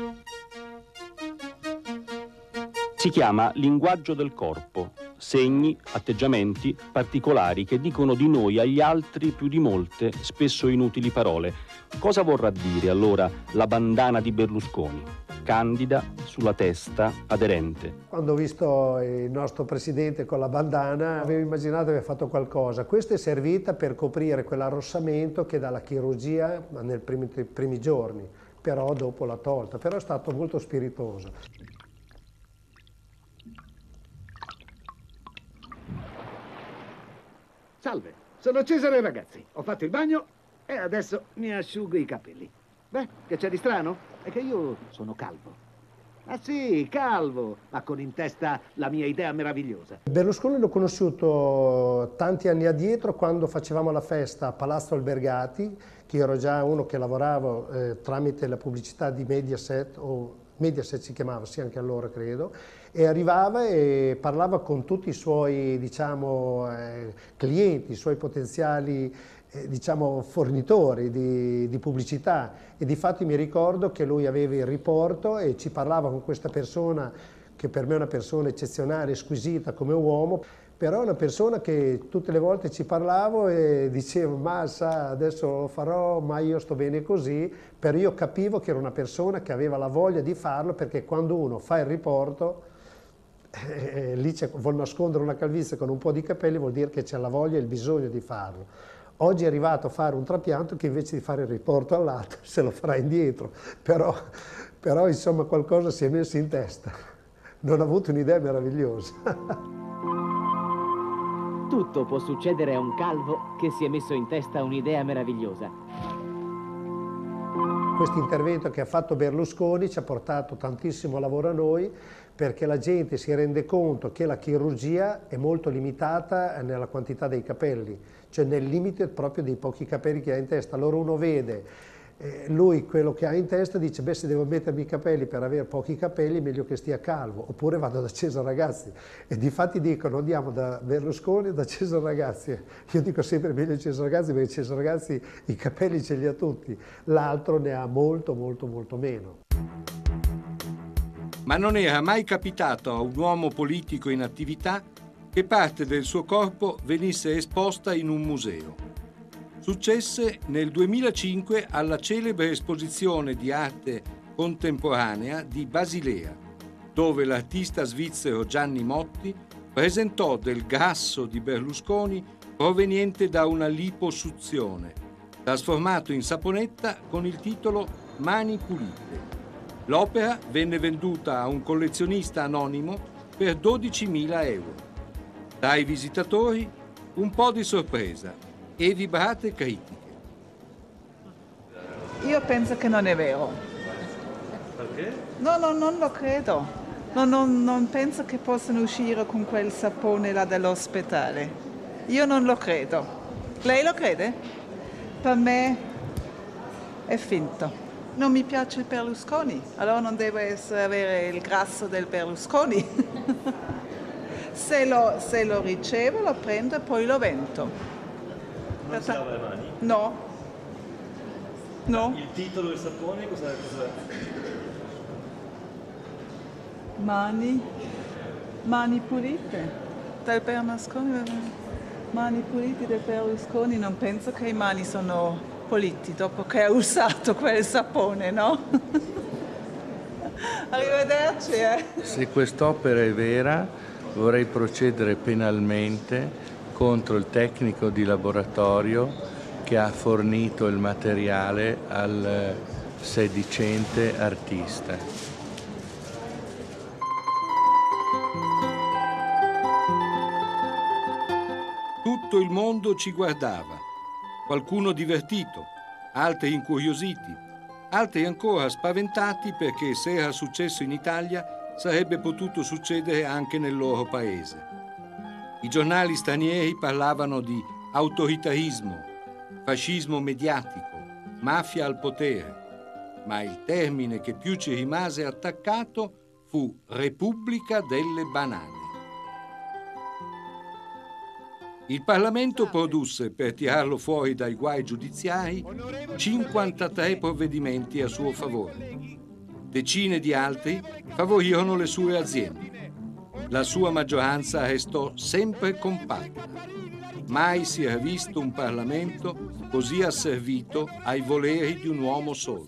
Si chiama linguaggio del corpo, segni, atteggiamenti particolari che dicono di noi agli altri più di molte, spesso inutili parole. Cosa vorrà dire allora la bandana di Berlusconi? Candida, sulla testa, aderente. Quando ho visto il nostro presidente con la bandana avevo immaginato che aveva fatto qualcosa. Questa è servita per coprire quell'arrossamento che dà la chirurgia nei primi giorni, però dopo l'ha tolta, però è stato molto spiritoso. Salve, sono Cesare Ragazzi, ho fatto il bagno e adesso mi asciugo i capelli. Beh, che c'è di strano? È che io sono calvo. Ah sì, calvo, ma con in testa la mia idea meravigliosa. Berlusconi l'ho conosciuto tanti anni addietro quando facevamo la festa a Palazzo Albergati, che io ero già uno che lavorava tramite la pubblicità di Mediaset, o Mediaset si chiamava, sì, anche allora credo, e arrivava e parlava con tutti i suoi, diciamo, clienti, i suoi potenziali diciamo fornitori di pubblicità, e difatti mi ricordo che lui aveva il riporto e ci parlava con questa persona che per me è una persona eccezionale, squisita come uomo, però è una persona che tutte le volte ci parlavo e dicevo ma sa adesso lo farò, ma io sto bene così, però io capivo che era una persona che aveva la voglia di farlo, perché quando uno fa il riporto lì vuol nascondere una calvizie con un po' di capelli, vuol dire che c'è la voglia e il bisogno di farlo. Oggi è arrivato a fare un trapianto che invece di fare il riporto all'altro se lo farà indietro, però insomma qualcosa si è messo in testa, non ha avuto un'idea meravigliosa. Tutto può succedere a un calvo che si è messo in testa un'idea meravigliosa. Questo intervento che ha fatto Berlusconi ci ha portato tantissimo lavoro a noi, perché la gente si rende conto che la chirurgia è molto limitata nella quantità dei capelli, cioè nel limite proprio dei pochi capelli che ha in testa. Allora uno vede lui quello che ha in testa, dice beh, se devo mettermi i capelli per avere pochi capelli meglio che stia calvo, oppure vado da Cesare Ragazzi, e difatti dicono andiamo da Berlusconi o da Cesare Ragazzi. Io dico sempre meglio Cesare Ragazzi, perché Cesare Ragazzi i capelli ce li ha tutti, l'altro ne ha molto meno. Ma non era mai capitato a un uomo politico in attività che parte del suo corpo venisse esposta in un museo. Successe nel 2005 alla celebre esposizione di arte contemporanea di Basilea, dove l'artista svizzero Gianni Motti presentò del grasso di Berlusconi proveniente da una liposuzione, trasformato in saponetta con il titolo Mani pulite. L'opera venne venduta a un collezionista anonimo per 12.000 euro. Tra i visitatori un po' di sorpresa e vibrate critiche. Io penso che non è vero. Perché? No, non lo credo. Non penso che possano uscire con quel sapone là dall'ospedale. Io non lo credo. Lei lo crede? Per me è finto. Non mi piace il Berlusconi, allora non deve avere il grasso del Berlusconi. Se lo ricevo, lo prendo e poi lo vendo. Non si lava le mani? No. Il titolo del sapone cosa? Mani pulite del Berlusconi. Mani pulite del Berlusconi, non penso che i mani sono puliti dopo che ha usato quel sapone, no? Arrivederci. Se quest'opera è vera, vorrei procedere penalmente contro il tecnico di laboratorio che ha fornito il materiale al sedicente artista. Tutto il mondo ci guardava. Qualcuno divertito, altri incuriositi, altri ancora spaventati perché se era successo in Italia sarebbe potuto succedere anche nel loro paese. I giornali stranieri parlavano di autoritarismo, fascismo mediatico, mafia al potere, ma il termine che più ci rimase attaccato fu Repubblica delle Banane. Il Parlamento produsse, per tirarlo fuori dai guai giudiziari, 53 provvedimenti a suo favore. Decine di altri favorirono le sue aziende. La sua maggioranza restò sempre compatta. Mai si era visto un Parlamento così asservito ai voleri di un uomo solo.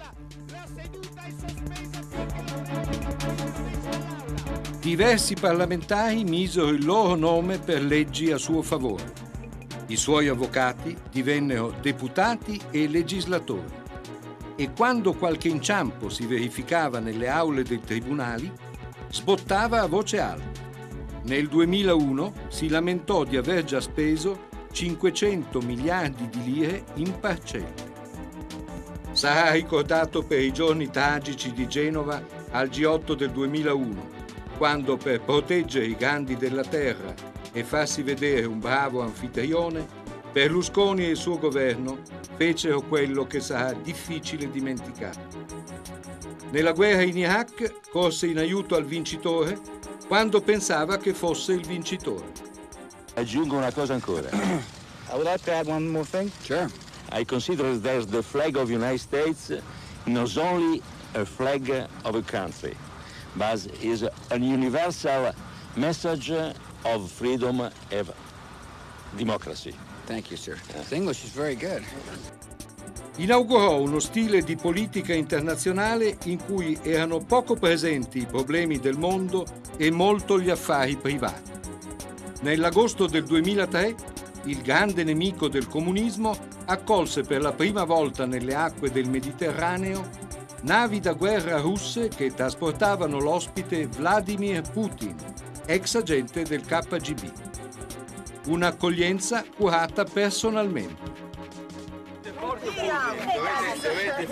Diversi parlamentari misero il loro nome per leggi a suo favore. I suoi avvocati divennero deputati e legislatori. E quando qualche inciampo si verificava nelle aule dei tribunali, sbottava a voce alta. Nel 2001 si lamentò di aver già speso 500 miliardi di lire in parcelle. Sarà ricordato per i giorni tragici di Genova al G8 del 2001, quando per proteggere i grandi della terra e farsi vedere un bravo anfitrione, Berlusconi e il suo governo fecero quello che sarà difficile dimenticare. Nella guerra in Iraq corse in aiuto al vincitore quando pensava che fosse il vincitore. Aggiungo una cosa ancora. I would like to add one more thing. Sure. I consider that the flag of the United States not only a flag of a country, but is a universal message of freedom and democracy. Thank you, sir. The English is very good. Inaugurò uno stile di politica internazionale in cui erano poco presenti i problemi del mondo e molto gli affari privati. Nell'agosto del 2003, il grande nemico del comunismo accolse per la prima volta nelle acque del Mediterraneo navi da guerra russe che trasportavano l'ospite Vladimir Putin, ex agente del KGB. Un'accoglienza curata personalmente. Dovete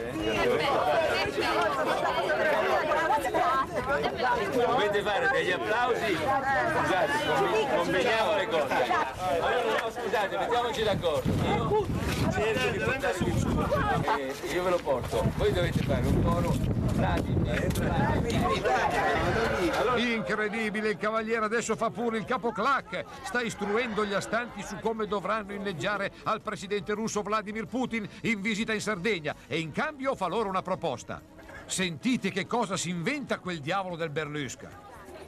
fare degli applausi. Scusate, combiniamo le cose. No, scusate, mettiamoci d'accordo. Io cerco di portarvi su. Io ve lo porto. Voi dovete fare un coro. Incredibile, il cavaliere adesso fa pure il capoclac. Sta istruendo gli astanti su come dovranno inneggiare al presidente russo Vladimir Putin in visita in Sardegna e in cambio fa loro una proposta. Sentite che cosa si inventa quel diavolo del Berlusca.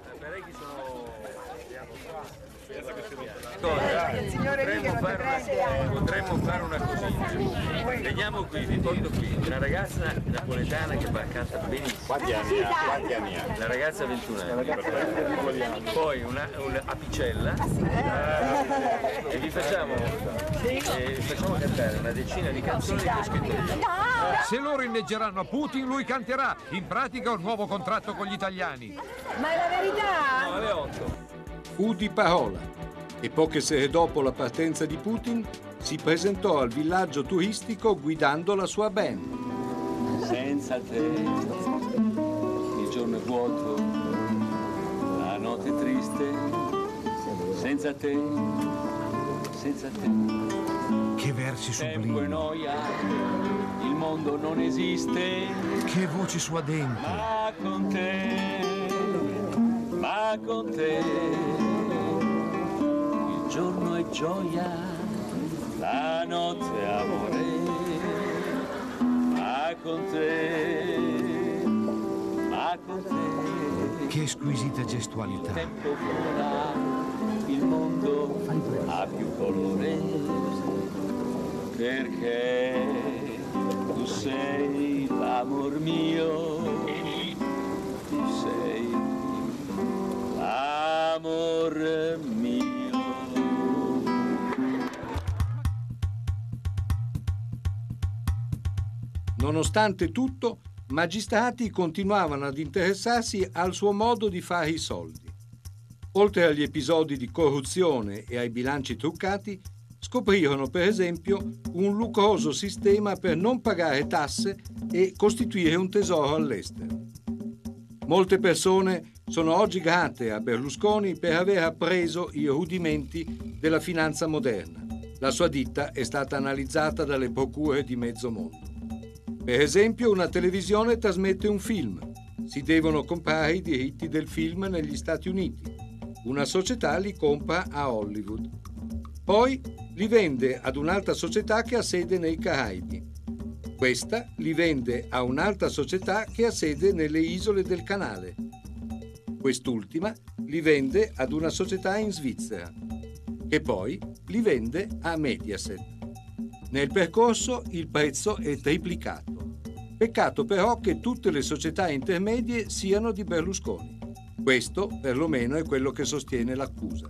Potremmo fare una cosina. Veniamo qui, vi porto qui una ragazza napoletana che va, canta benissimo. Quanti anni ha? La ragazza 21 anni. Poi una apicella e vi facciamo cantare una decina di canzoni che ho scritto io. Se loro inneggeranno a Putin, lui canterà. In pratica un nuovo contratto con gli italiani. Ma è la verità? No, alle 8. Fu di parola e poche sere dopo la partenza di Putin si presentò al villaggio turistico guidando la sua band. Senza te il giorno è vuoto, la notte è triste, senza te. Che versi Tempo e sublimi. noia, il mondo non esiste. Che voci suadenti. Ma con te, il giorno è gioia, la notte è amore. Ma con te, Che squisita gestualità. il tempo vola, il mondo ha più colore, perché tu sei l'amor mio, tu sei l'amor mio. Nonostante tutto, magistrati continuavano ad interessarsi al suo modo di fare i soldi. Oltre agli episodi di corruzione e ai bilanci truccati, scoprirono per esempio un lucroso sistema per non pagare tasse e costituire un tesoro all'estero. Molte persone sono oggi grate a Berlusconi per aver appreso i rudimenti della finanza moderna. La sua ditta è stata analizzata dalle procure di mezzo mondo. Per esempio, una televisione trasmette un film. Si devono comprare i diritti del film negli Stati Uniti. Una società li compra a Hollywood. Poi li vende ad un'altra società che ha sede nei Caraibi. Questa li vende a un'altra società che ha sede nelle isole del Canale. Quest'ultima li vende ad una società in Svizzera, che poi li vende a Mediaset. Nel percorso il prezzo è triplicato. Peccato però che tutte le società intermedie siano di Berlusconi. Questo perlomeno è quello che sostiene l'accusa.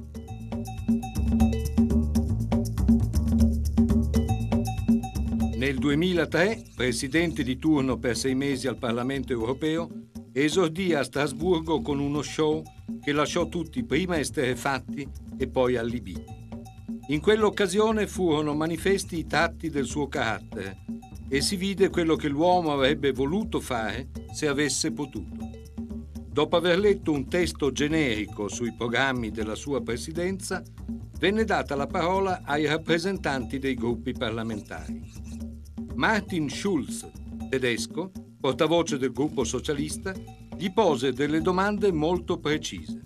Nel 2003, presidente di turno per 6 mesi al Parlamento europeo, esordì a Strasburgo con uno show che lasciò tutti prima esterrefatti e poi allibiti. In quell'occasione furono manifesti i tratti del suo carattere e si vide quello che l'uomo avrebbe voluto fare se avesse potuto. Dopo aver letto un testo generico sui programmi della sua presidenza, venne data la parola ai rappresentanti dei gruppi parlamentari. Martin Schulz, tedesco, portavoce del gruppo socialista, gli pose delle domande molto precise.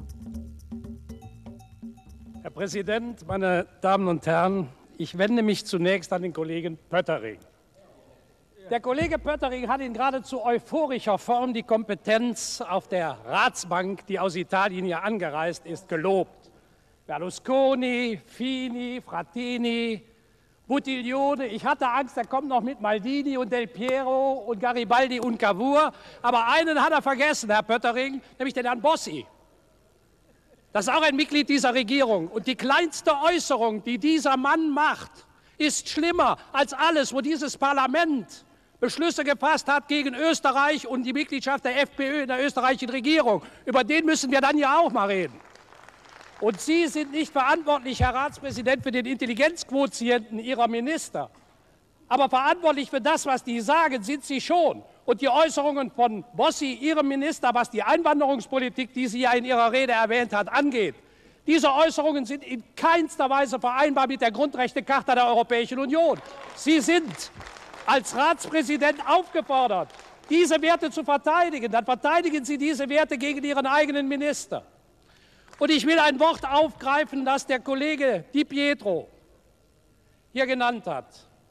Herr Präsident, meine Damen und Herren, ich wende mich zunächst an den Kollegen Pöttering. Der Kollege Pöttering hat in geradezu euphorischer Form die Kompetenz auf der Ratsbank, die aus Italien hier angereist ist, gelobt. Berlusconi, Fini, Frattini, Buttiglione. Ich hatte Angst, er kommt noch mit Maldini und Del Piero und Garibaldi und Cavour. Aber einen hat er vergessen, Herr Pöttering, nämlich den Herrn Bossi. Das ist auch ein Mitglied dieser Regierung. Und die kleinste Äußerung, die dieser Mann macht, ist schlimmer als alles, wo dieses Parlament Beschlüsse gefasst hat gegen Österreich und die Mitgliedschaft der FPÖ in der österreichischen Regierung. Über den müssen wir dann ja auch mal reden. Und Sie sind nicht verantwortlich, Herr Ratspräsident, für den Intelligenzquotienten Ihrer Minister. Aber verantwortlich für das, was die sagen, sind Sie schon. Und die Äußerungen von Bossi, Ihrem Minister, was die Einwanderungspolitik, die sie ja in Ihrer Rede erwähnt hat, angeht, diese Äußerungen sind in keinster Weise vereinbar mit der Grundrechtecharta der Europäischen Union. Sie sind als Ratspräsident aufgefordert, diese Werte zu verteidigen. Dann verteidigen Sie diese Werte gegen Ihren eigenen Minister. Und ich will ein Wort aufgreifen, das der Kollege Di Pietro hier genannt hat.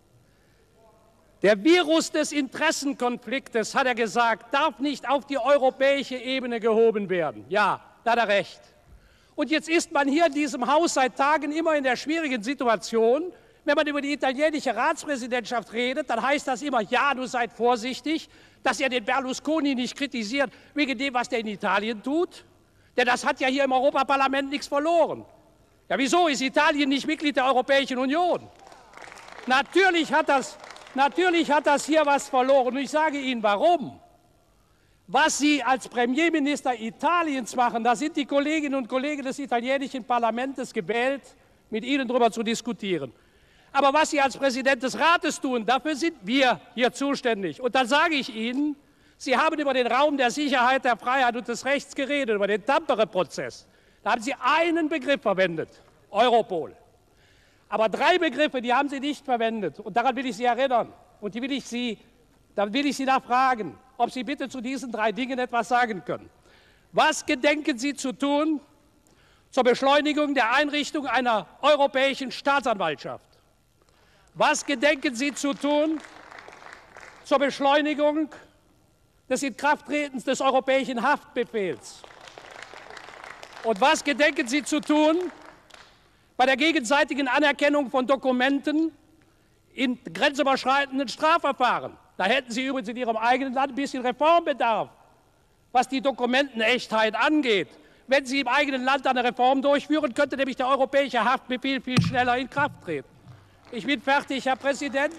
Der Virus des Interessenkonfliktes, hat er gesagt, darf nicht auf die europäische Ebene gehoben werden. Ja, da hat er recht. Und jetzt ist man hier in diesem Haus seit Tagen immer in der schwierigen Situation, wenn man über die italienische Ratspräsidentschaft redet, dann heißt das immer, ja, du seid vorsichtig, dass ihr den Berlusconi nicht kritisiert wegen dem, was der in Italien tut. Denn das hat ja hier im Europaparlament nichts verloren. Ja, wieso ist Italien nicht Mitglied der Europäischen Union? Natürlich hat das hier was verloren. Und ich sage Ihnen, warum. Was Sie als Premierminister Italiens machen, da sind die Kolleginnen und Kollegen des italienischen Parlaments gewählt, mit Ihnen darüber zu diskutieren. Aber was Sie als Präsident des Rates tun, dafür sind wir hier zuständig. Und dann sage ich Ihnen, Sie haben über den Raum der Sicherheit, der Freiheit und des Rechts geredet, über den Tampere-Prozess. Da haben Sie einen Begriff verwendet, Europol. Aber 3 Begriffe, die haben Sie nicht verwendet. Und daran will ich Sie erinnern. Und dann will ich Sie nachfragen, ob Sie bitte zu diesen 3 Dingen etwas sagen können. Was gedenken Sie zu tun zur Beschleunigung der Einrichtung einer europäischen Staatsanwaltschaft? Was gedenken Sie zu tun zur Beschleunigung des Inkrafttretens des europäischen Haftbefehls? Und was gedenken Sie zu tun bei der gegenseitigen Anerkennung von Dokumenten in grenzüberschreitenden Strafverfahren? Da hätten Sie übrigens in Ihrem eigenen Land ein bisschen Reformbedarf, was die Dokumentenechtheit angeht. Wenn Sie im eigenen Land eine Reform durchführen, könnte nämlich der europäische Haftbefehl viel schneller in Kraft treten. Ich bin fertig, Herr Präsident.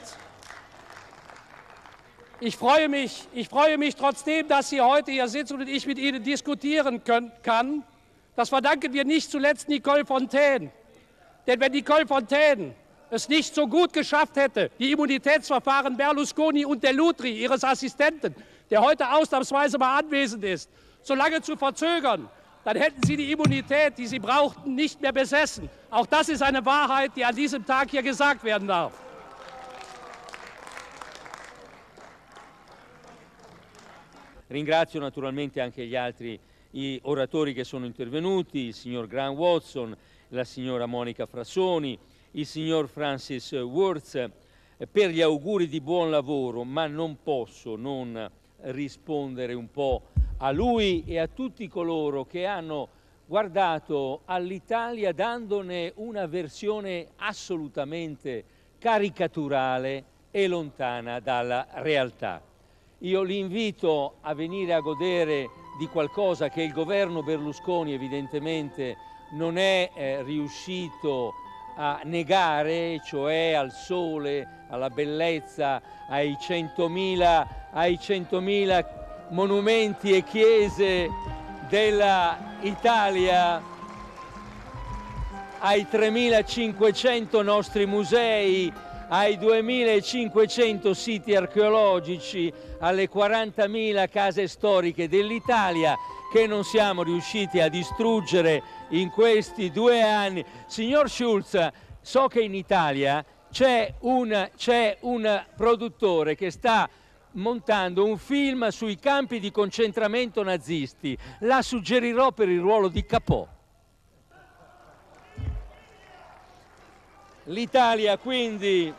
Ich freue mich trotzdem, dass Sie heute hier sitzen und ich mit Ihnen diskutieren kann. Das verdanken wir nicht zuletzt Nicole Fontaine. Denn wenn Nicole Fontaine es nicht so gut geschafft hätte, die Immunitätsverfahren Berlusconi und Dell'Utri, ihres Assistenten, der heute ausnahmsweise mal anwesend ist, so lange zu verzögern, dann hätten Sie die Immunität, die Sie brauchten, nicht mehr besessen. Auch das ist eine Wahrheit, die an diesem Tag hier gesagt werden darf. Ringrazio naturalmente anche gli altri oratori che sono intervenuti, il signor Graham Watson, la signora Monica Frassoni, il signor Francis Wurz, per gli auguri di buon lavoro, ma non posso non rispondere un po' a lui e a tutti coloro che hanno guardato all'Italia dandone una versione assolutamente caricaturale e lontana dalla realtà. Io li invito a venire a godere di qualcosa che il governo Berlusconi evidentemente non è riuscito a negare, cioè al sole, alla bellezza, ai 100.000 monumenti e chiese dell'Italia, ai 3.500 nostri musei, ai 2.500 siti archeologici, alle 40.000 case storiche dell'Italia che non siamo riusciti a distruggere in questi 2 anni. Signor Schulz, so che in Italia c'è un produttore che sta montando un film sui campi di concentramento nazisti. La suggerirò per il ruolo di Capò. L'Italia quindi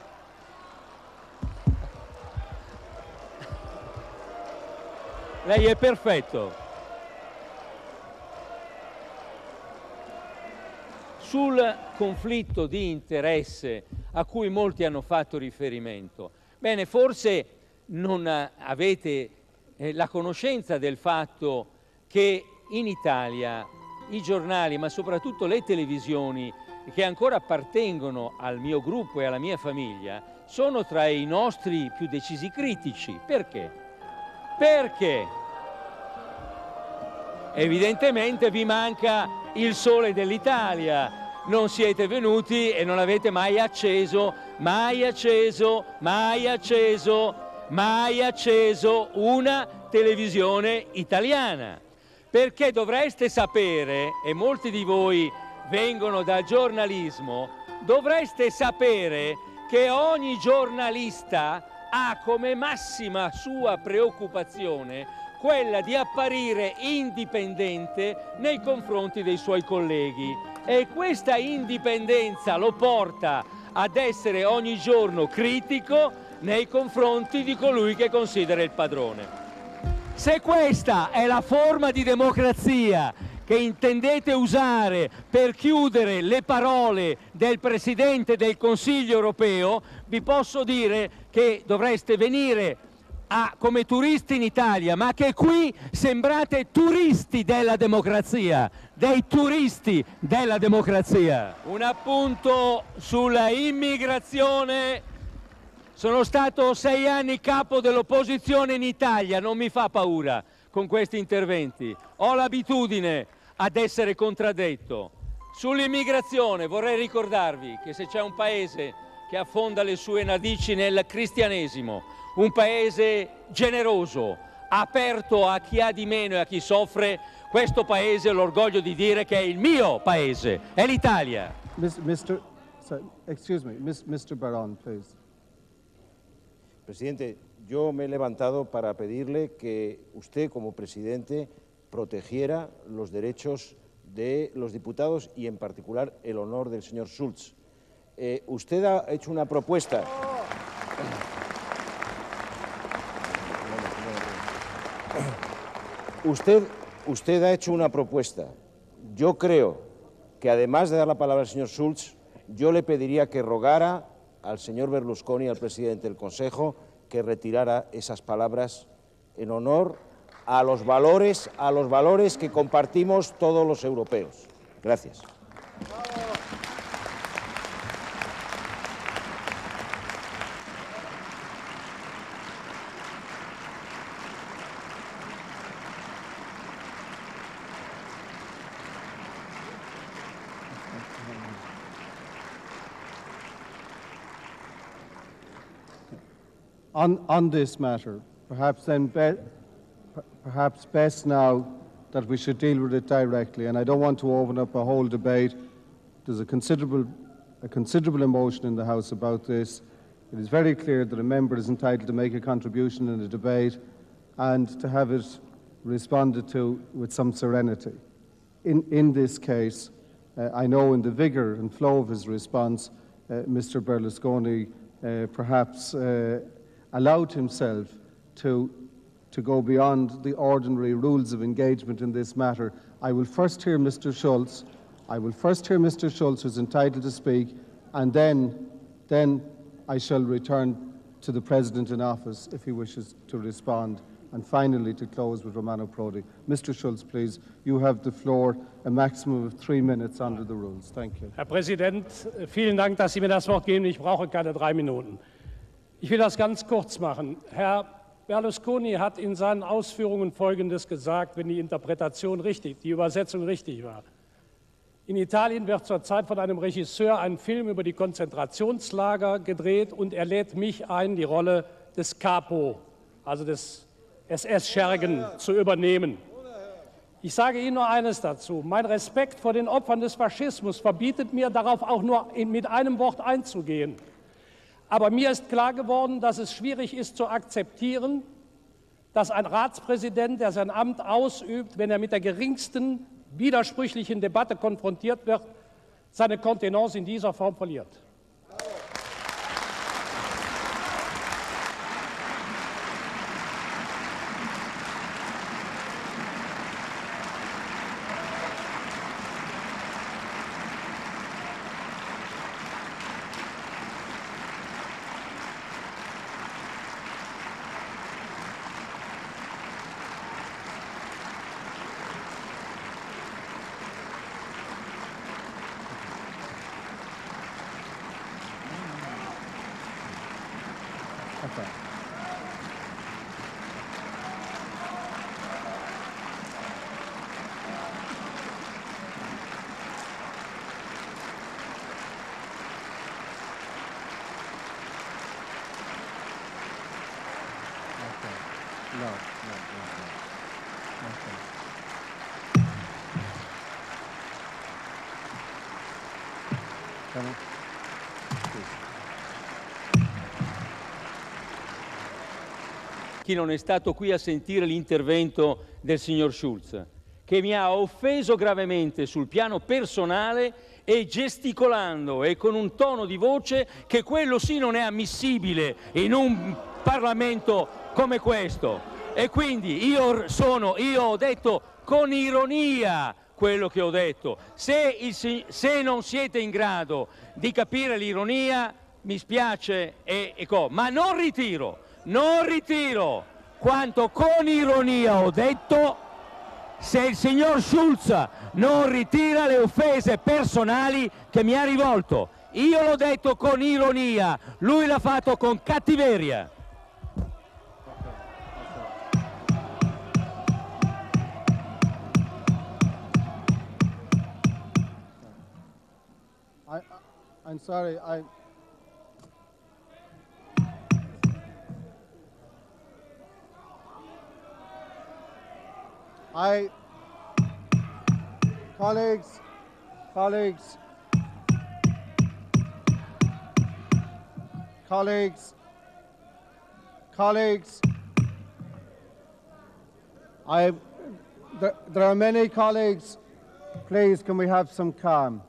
lei è perfetto. Sul conflitto di interesse a cui molti hanno fatto riferimento, bene, forse non avete la conoscenza del fatto che in Italia i giornali, ma soprattutto le televisioni che ancora appartengono al mio gruppo e alla mia famiglia, sono tra i nostri più decisi critici. Perché? Perché evidentemente vi manca il sole dell'Italia, non siete venuti e non avete mai acceso mai acceso una televisione italiana. Perché dovreste sapere, e molti di voi vengono dal giornalismo, dovreste sapere che ogni giornalista ha come massima sua preoccupazione quella di apparire indipendente nei confronti dei suoi colleghi, e questa indipendenza lo porta ad essere ogni giorno critico nei confronti di colui che considera il padrone. Se questa è la forma di democrazia che intendete usare per chiudere le parole del Presidente del Consiglio europeo, vi posso dire che dovreste venire come turisti in Italia, ma che qui sembrate turisti della democrazia, dei turisti della democrazia. Un appunto sulla immigrazione. Sono stato 6 anni capo dell'opposizione in Italia, non mi fa paura con questi interventi. Ho l'abitudine ad essere contraddetto. Sull'immigrazione vorrei ricordarvi che se c'è un paese che affonda le sue nadici nel cristianesimo, un paese generoso, aperto a chi ha di meno e a chi soffre, questo paese ho l'orgoglio di dire che è il mio paese, è l'Italia. Mr. Barón, please. Presidente, yo me he levantado para pedirle que usted, como presidente, protegiera los derechos de los diputados y, en particular, el honor del señor Schulz. Usted ha hecho una propuesta. Usted ha hecho una propuesta. Yo creo que, además de dar la palabra al señor Schulz, yo le pediría que rogara al señor Berlusconi, al presidente del Consejo, que retirara esas palabras en honor a los valores que compartimos todos los europeos. Gracias. On this matter, perhaps best now that we should deal with it directly, and I don't want to open up a whole debate. There's a considerable emotion in the House about this. It is very clear that a member is entitled to make a contribution in a debate and to have it responded to with some serenity. In this case, I know in the vigour and flow of his response, Mr. Berlusconi perhaps allowed himself to go beyond the ordinary rules of engagement in this matter. I will first hear Mr. Schulz. Who's entitled to speak, and then I shall return to the President in office if he wishes to respond, and finally to close with Romano Prodi. Mr. Schulz, please, you have the floor, a maximum of 3 minutes under the rules. Thank you. Herr Präsident, vielen Dank, dass Sie mir das Wort geben. Ich brauche keine 3 Minuten. Ich will das ganz kurz machen. Herr Berlusconi hat in seinen Ausführungen Folgendes gesagt, wenn die Interpretation richtig, die Übersetzung richtig war. In Italien wird zurzeit von einem Regisseur ein Film über die Konzentrationslager gedreht und er lädt mich ein, die Rolle des Capo, also des SS-Schergen, zu übernehmen. Ich sage Ihnen nur eines dazu. Mein Respekt vor den Opfern des Faschismus verbietet mir, darauf auch nur mit einem Wort einzugehen. Aber mir ist klar geworden, dass es schwierig ist zu akzeptieren, dass ein Ratspräsident, der sein Amt ausübt, wenn er mit der geringsten widersprüchlichen Debatte konfrontiert wird, seine Kontenance in dieser Form verliert. Chi non è stato qui a sentire l'intervento del signor Schulz, che mi ha offeso gravemente sul piano personale e gesticolando e con un tono di voce che quello sì non è ammissibile in un Parlamento come questo. E quindi io ho detto con ironia quello che ho detto. Se non siete in grado di capire l'ironia, mi spiace, ma non ritiro quanto con ironia ho detto. Se il signor Schulz non ritira le offese personali che mi ha rivolto, io l'ho detto con ironia, lui l'ha fatto con cattiveria. I'm sorry, colleagues, there are many colleagues. Please, can we have some calm?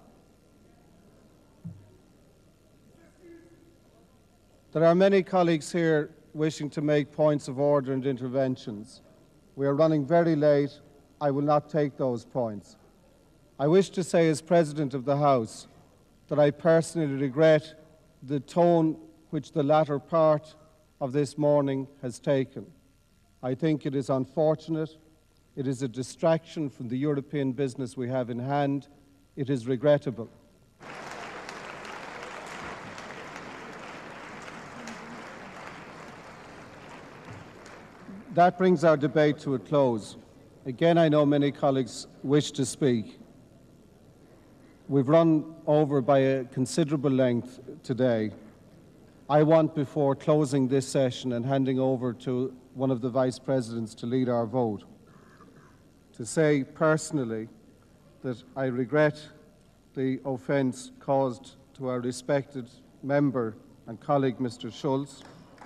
There are many colleagues here wishing to make points of order and interventions. We are running very late. I will not take those points. I wish to say as President of the House that I personally regret the tone which the latter part of this morning has taken. I think it is unfortunate. It is a distraction from the European business we have in hand. It is regrettable. That brings our debate to a close. Again, I know many colleagues wish to speak. We've run over by a considerable length today. I want, before closing this session and handing over to one of the Vice Presidents to lead our vote, to say personally that I regret the offence caused to our respected member and colleague, Mr. Schulz.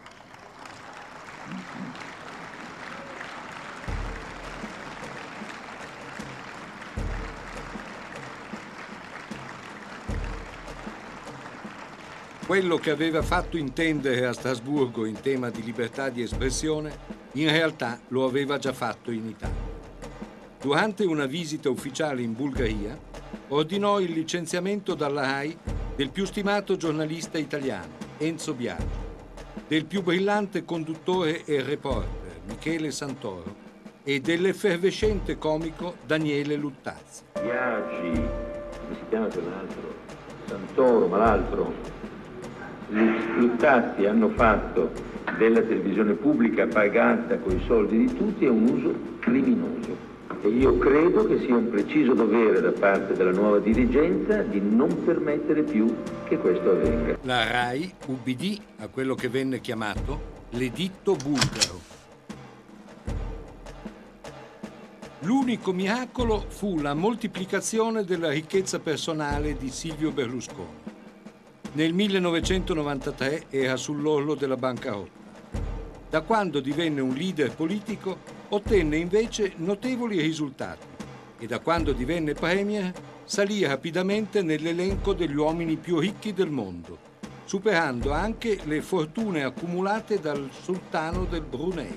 Quello che aveva fatto intendere a Strasburgo in tema di libertà di espressione, in realtà lo aveva già fatto in Italia. Durante una visita ufficiale in Bulgaria, ordinò il licenziamento dalla RAI del più stimato giornalista italiano, Enzo Biagi, del più brillante conduttore e reporter, Michele Santoro, e dell'effervescente comico Daniele Luttazzi. Biagi, come si chiama quell'altro? Santoro, ma l'altro? Luttazzi hanno fatto della televisione pubblica pagata coi soldi di tutti un uso criminoso e io credo che sia un preciso dovere da parte della nuova dirigenza di non permettere più che questo avvenga. La RAI ubbidì a quello che venne chiamato l'editto bulgaro. L'unico miracolo fu la moltiplicazione della ricchezza personale di Silvio Berlusconi. Nel 1993 era sull'orlo della bancarotta. Da quando divenne un leader politico ottenne invece notevoli risultati e da quando divenne premier salì rapidamente nell'elenco degli uomini più ricchi del mondo, superando anche le fortune accumulate dal sultano del Brunei.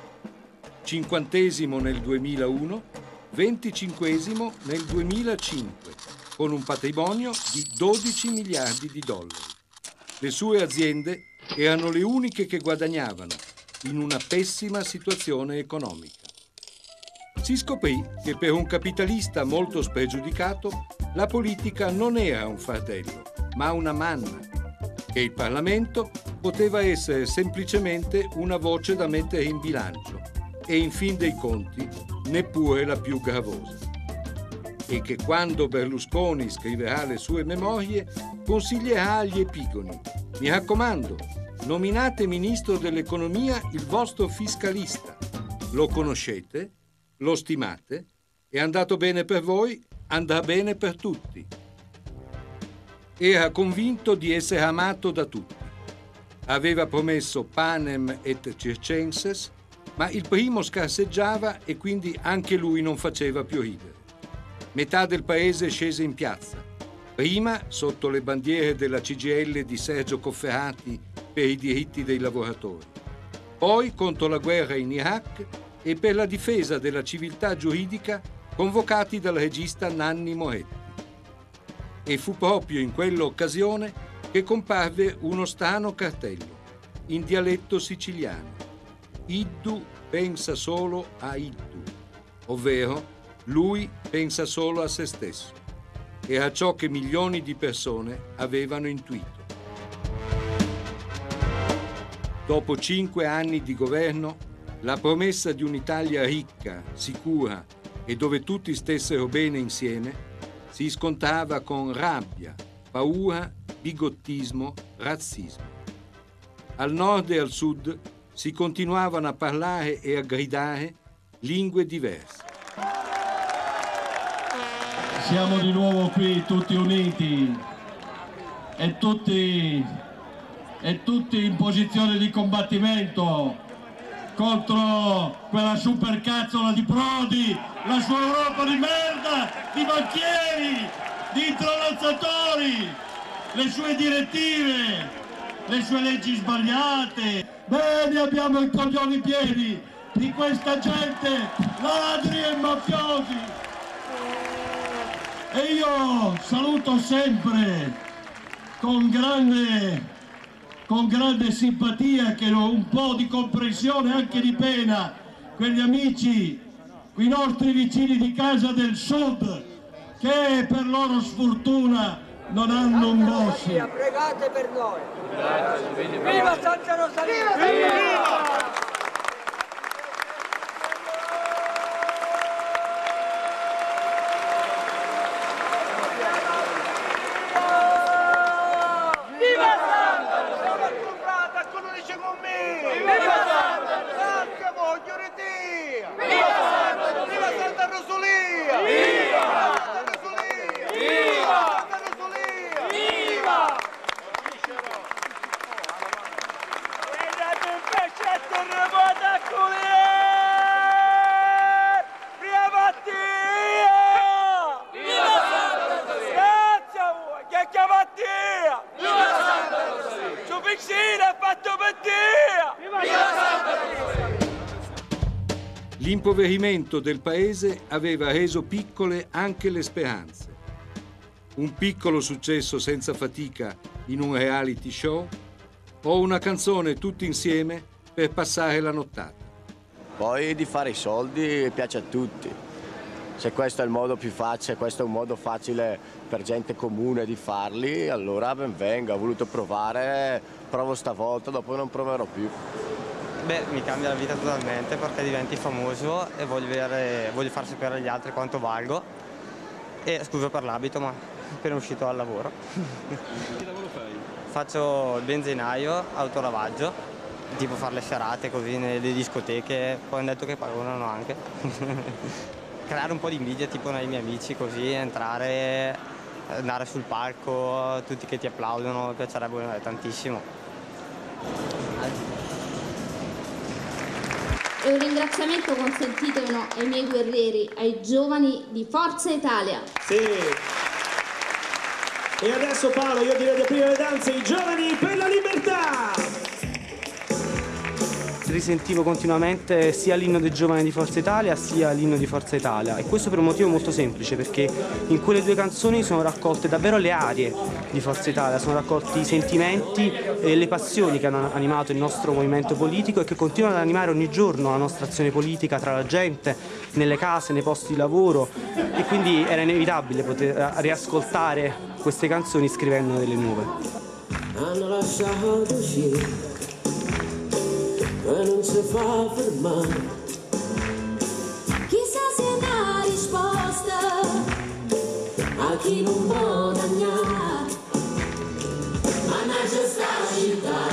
50° nel 2001, 25° nel 2005. Con un patrimonio di 12 miliardi di dollari. Le sue aziende erano le uniche che guadagnavano in una pessima situazione economica. Si scoprì che per un capitalista molto spregiudicato la politica non era un fardello, ma una manna, che il Parlamento poteva essere semplicemente una voce da mettere in bilancio e in fin dei conti neppure la più gravosa. E che quando Berlusconi scriverà le sue memorie consiglierà agli epigoni: mi raccomando, nominate ministro dell'economia il vostro fiscalista. Lo conoscete, lo stimate, è andato bene per voi, andrà bene per tutti. Era convinto di essere amato da tutti. Aveva promesso panem et circenses, ma il primo scarseggiava e quindi anche lui non faceva più ridere. Metà del paese scese in piazza. Prima sotto le bandiere della CGIL di Sergio Cofferati per i diritti dei lavoratori. Poi contro la guerra in Iraq e per la difesa della civiltà giuridica convocati dal regista Nanni Moretti. E fu proprio in quell'occasione che comparve uno strano cartello, in dialetto siciliano. Iddu pensa solo a Iddu, ovvero lui pensa solo a se stesso. Era ciò che milioni di persone avevano intuito. Dopo 5 anni di governo, la promessa di un'Italia ricca, sicura e dove tutti stessero bene insieme si scontrava con rabbia, paura, bigottismo, razzismo. Al nord e al sud si continuavano a parlare e a gridare lingue diverse. Siamo di nuovo qui tutti uniti e tutti in posizione di combattimento contro quella supercazzola di Prodi, la sua Europa di merda, di banchieri, di intralazzatori, le sue direttive, le sue leggi sbagliate. Bene, abbiamo i coglioni pieni di questa gente, ladri e mafiosi. E io saluto sempre con grande simpatia, che un po' di comprensione, anche di pena, quegli amici, quei nostri vicini di casa del sud, che per loro sfortuna non hanno un boss. Pregate per noi. Viva Santa Rosalina! Viva! L'impoverimento del paese aveva reso piccole anche le speranze. Un piccolo successo senza fatica in un reality show o una canzone tutti insieme per passare la nottata. Poi di fare i soldi piace a tutti. Se questo è il modo più facile, questo è un modo facile per gente comune di farli, allora ben venga. Ho voluto provare, provo stavolta, dopo non proverò più. Beh, mi cambia la vita totalmente perché diventi famoso e voglio far sapere agli altri quanto valgo. E scusa per l'abito, ma appena uscito dal lavoro. Che lavoro fai? Faccio il benzinaio, autoravaggio, tipo fare le serate così nelle discoteche, poi hanno detto che pagano anche. Creare un po' di invidia tipo nei miei amici, così andare sul palco, tutti che ti applaudono, mi piacerebbe tantissimo. E un ringraziamento, consentitemelo, ai miei guerrieri, ai giovani di Forza Italia. Sì. E adesso Paolo, io direi di aprire le danze, i giovani per la libertà! Risentivo continuamente sia l'inno dei giovani di Forza Italia sia l'inno di Forza Italia, e questo per un motivo molto semplice, perché in quelle due canzoni sono raccolte davvero le arie di Forza Italia, sono raccolti i sentimenti e le passioni che hanno animato il nostro movimento politico e che continuano ad animare ogni giorno la nostra azione politica tra la gente, nelle case, nei posti di lavoro, e quindi era inevitabile poter riascoltare queste canzoni scrivendone delle nuove. Hanno lasciato uscire e non si fa fermare. Chissà se è una risposta A chi non può dagnare, mannaggia sta città,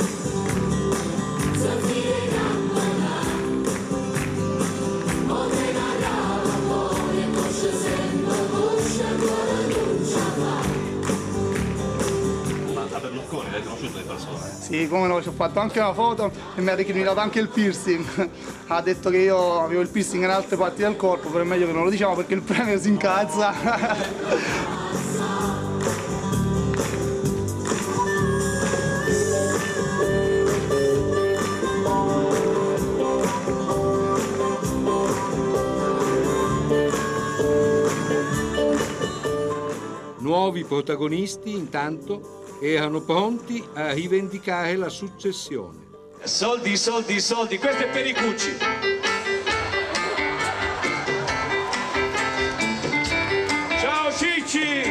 sentire campanare, oltre la lava, poi cosce sempre, cosce ancora non ci fa. Sì, come no, ci ho fatto anche una foto e mi ha recriminato anche il piercing. Ha detto che io avevo il piercing in altre parti del corpo, però è meglio che non lo diciamo perché il premio si incazza. Nuovi protagonisti, intanto, erano pronti a rivendicare la successione. Soldi, soldi, soldi, questo è per i Cucci. Ciao Cicci!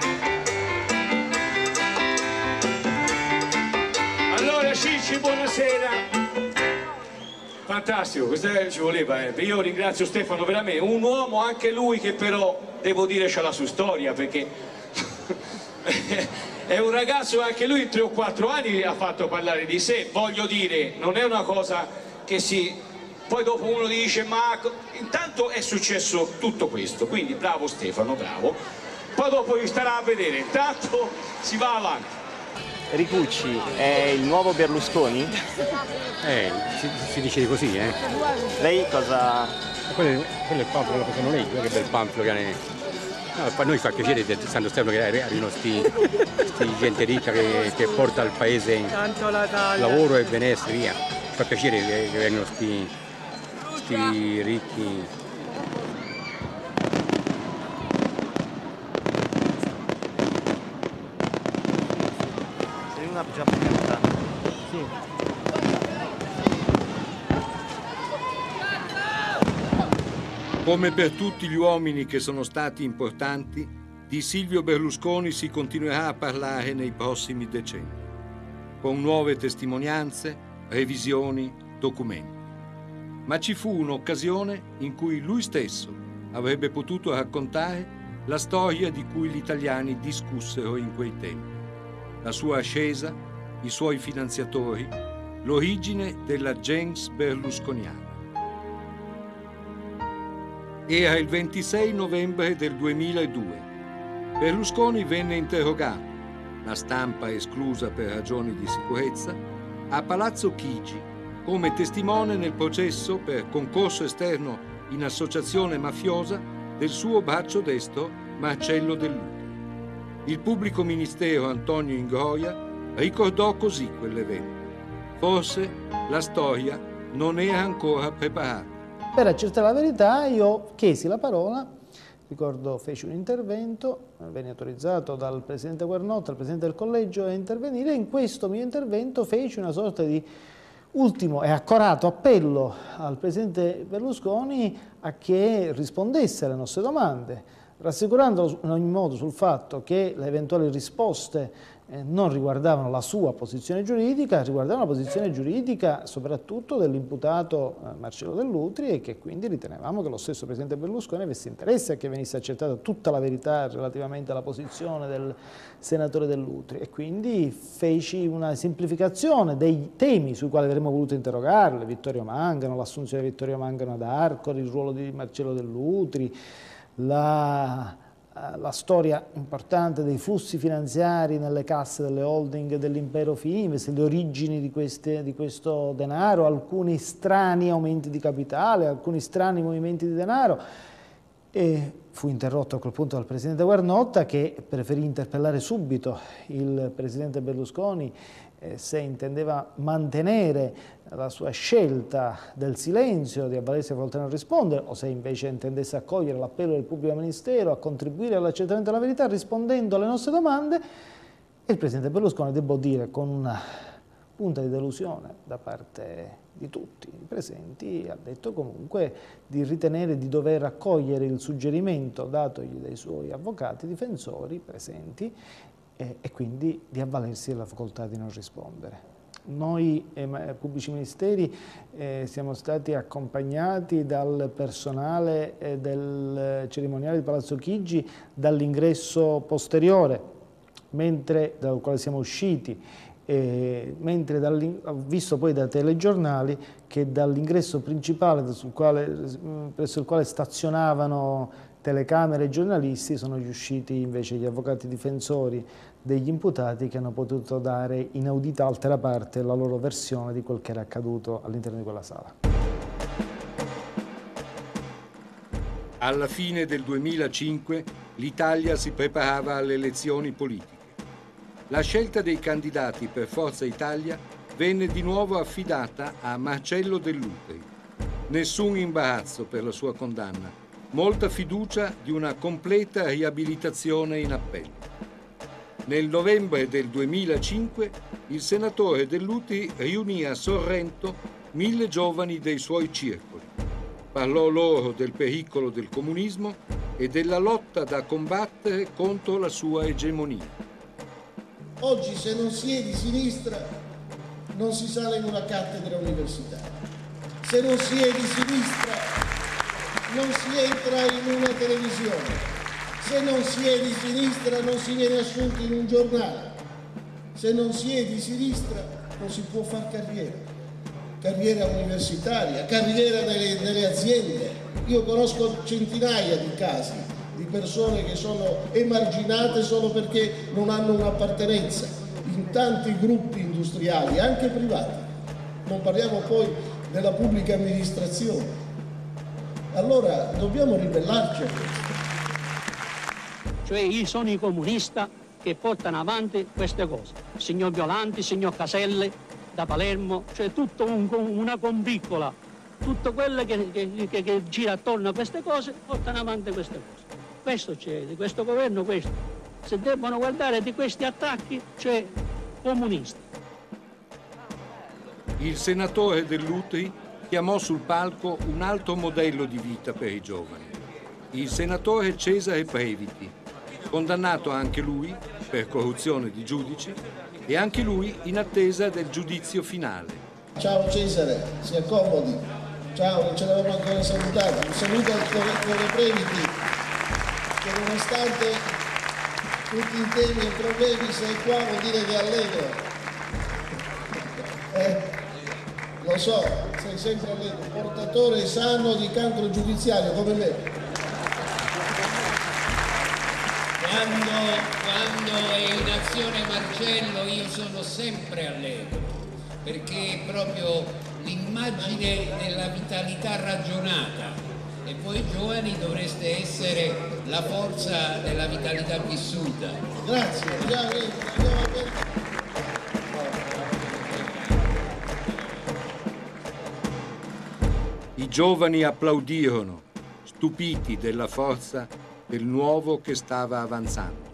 Allora Cicci, buonasera. Fantastico, questo ci voleva. Io ringrazio Stefano veramente, un uomo anche lui che però, devo dire, c'ha la sua storia, perché è un ragazzo, anche lui in 3 o 4 anni ha fatto parlare di sé, voglio dire, non è una cosa che si... Poi dopo uno dice, ma intanto è successo tutto questo, quindi bravo Stefano, bravo. Poi dopo starà a vedere, intanto si va avanti. Ricucci è il nuovo Berlusconi? Si dice così, eh. Lei cosa... Quello è il panfilo, lo possono leggere, che bel panfilo che ne... No, a noi fa piacere di Santo Stefano che arrivano sti gente ricca che porta al paese lavoro e benessere, via. Fa piacere che vengano sti ricchi. Sei una già pronta? Sì. Come per tutti gli uomini che sono stati importanti, di Silvio Berlusconi si continuerà a parlare nei prossimi decenni, con nuove testimonianze, revisioni, documenti. Ma ci fu un'occasione in cui lui stesso avrebbe potuto raccontare la storia di cui gli italiani discussero in quei tempi, la sua ascesa, i suoi finanziatori, l'origine della gens berlusconiana. Era il 26 novembre del 2002. Berlusconi venne interrogato, la stampa esclusa per ragioni di sicurezza, a Palazzo Chigi come testimone nel processo per concorso esterno in associazione mafiosa del suo braccio destro Marcello Dell'Utri. Il pubblico ministero Antonio Ingroia ricordò così quell'evento. Forse la storia non era ancora preparata. Per accertare la verità io chiesi la parola, ricordo feci un intervento, venne autorizzato dal Presidente Guernotta, il Presidente del Collegio a intervenire, e in questo mio intervento feci una sorta di ultimo e accorato appello al Presidente Berlusconi a che rispondesse alle nostre domande, rassicurandolo in ogni modo sul fatto che le eventuali risposte non riguardavano la sua posizione giuridica, riguardavano la posizione giuridica soprattutto dell'imputato Marcello Dell'Utri, e che quindi ritenevamo che lo stesso Presidente Berlusconi avesse interesse a che venisse accertata tutta la verità relativamente alla posizione del senatore Dell'Utri, e quindi feci una semplificazione dei temi sui quali avremmo voluto interrogarle: Vittorio Mangano, l'assunzione di Vittorio Mangano ad Arcori, il ruolo di Marcello Dell'Utri, la storia importante dei flussi finanziari nelle casse delle holding dell'impero Fininvest, le origini di questo denaro, alcuni strani aumenti di capitale, alcuni strani movimenti di denaro. E fu interrotto a quel punto dal Presidente Guernotta, che preferì interpellare subito il Presidente Berlusconi se intendeva mantenere la sua scelta del silenzio, di avvalersi a volte non rispondere, o se invece intendesse accogliere l'appello del pubblico ministero a contribuire all'accertamento della verità rispondendo alle nostre domande. E il Presidente Berlusconi, devo dire, con una punta di delusione da parte di tutti i presenti, ha detto comunque di ritenere di dover accogliere il suggerimento datogli dai suoi avvocati difensori presenti e quindi di avvalersi della facoltà di non rispondere. Noi pubblici ministeri siamo stati accompagnati dal personale del cerimoniale di Palazzo Chigi dall'ingresso posteriore, mentre dal quale siamo usciti mentre ho visto poi dai telegiornali che dall'ingresso principale presso il quale stazionavano telecamere e giornalisti sono usciti invece gli avvocati difensori degli imputati, che hanno potuto dare inaudita altera parte la loro versione di quel che era accaduto all'interno di quella sala. Alla fine del 2005 l'Italia si preparava alle elezioni politiche. La scelta dei candidati per Forza Italia venne di nuovo affidata a Marcello Dell'Utri. Nessun imbarazzo per la sua condanna, molta fiducia di una completa riabilitazione in appello. Nel novembre del 2005 il senatore Dell'Utri riunì a Sorrento 1000 giovani dei suoi circoli. Parlò loro del pericolo del comunismo e della lotta da combattere contro la sua egemonia. Oggi se non si è di sinistra non si sale in una cattedra universitaria, se non si è di sinistra non si entra in una televisione, se non si è di sinistra non si viene assunti in un giornale, se non si è di sinistra non si può fare carriera universitaria, carriera nelle aziende. Io conosco centinaia di casi di persone che sono emarginate solo perché non hanno un'appartenenza in tanti gruppi industriali, anche privati. Non parliamo poi della pubblica amministrazione. Allora dobbiamo ribellarci a questo. Cioè io sono i comunista che portano avanti queste cose. Il signor Violanti, il signor Caselle da Palermo, cioè tutta una combriccola, tutto quello che gira attorno a queste cose portano avanti queste cose. Questo c'è, di questo governo questo. Se debbono guardare di questi attacchi, cioè comunisti. Il senatore Dell'Utri chiamò sul palco un altro modello di vita per i giovani. Il senatore Cesare Previti, condannato anche lui per corruzione di giudici e anche lui in attesa del giudizio finale. Ciao Cesare, si accomodi. Ciao, non ce l'avevamo ancora salutato. Un saluto al senatore Previti, che nonostante tutti i temi e problemi sei qua, vuol dire che è allegro. Lo so, sei sempre allegro, portatore sano di cancro giudiziario come me. Quando è in azione Marcello io sono sempre allegro, perché è proprio l'immagine della vitalità ragionata. E voi giovani dovreste essere la forza della vitalità vissuta. Grazie, I giovani applaudirono, stupiti della forza del nuovo che stava avanzando.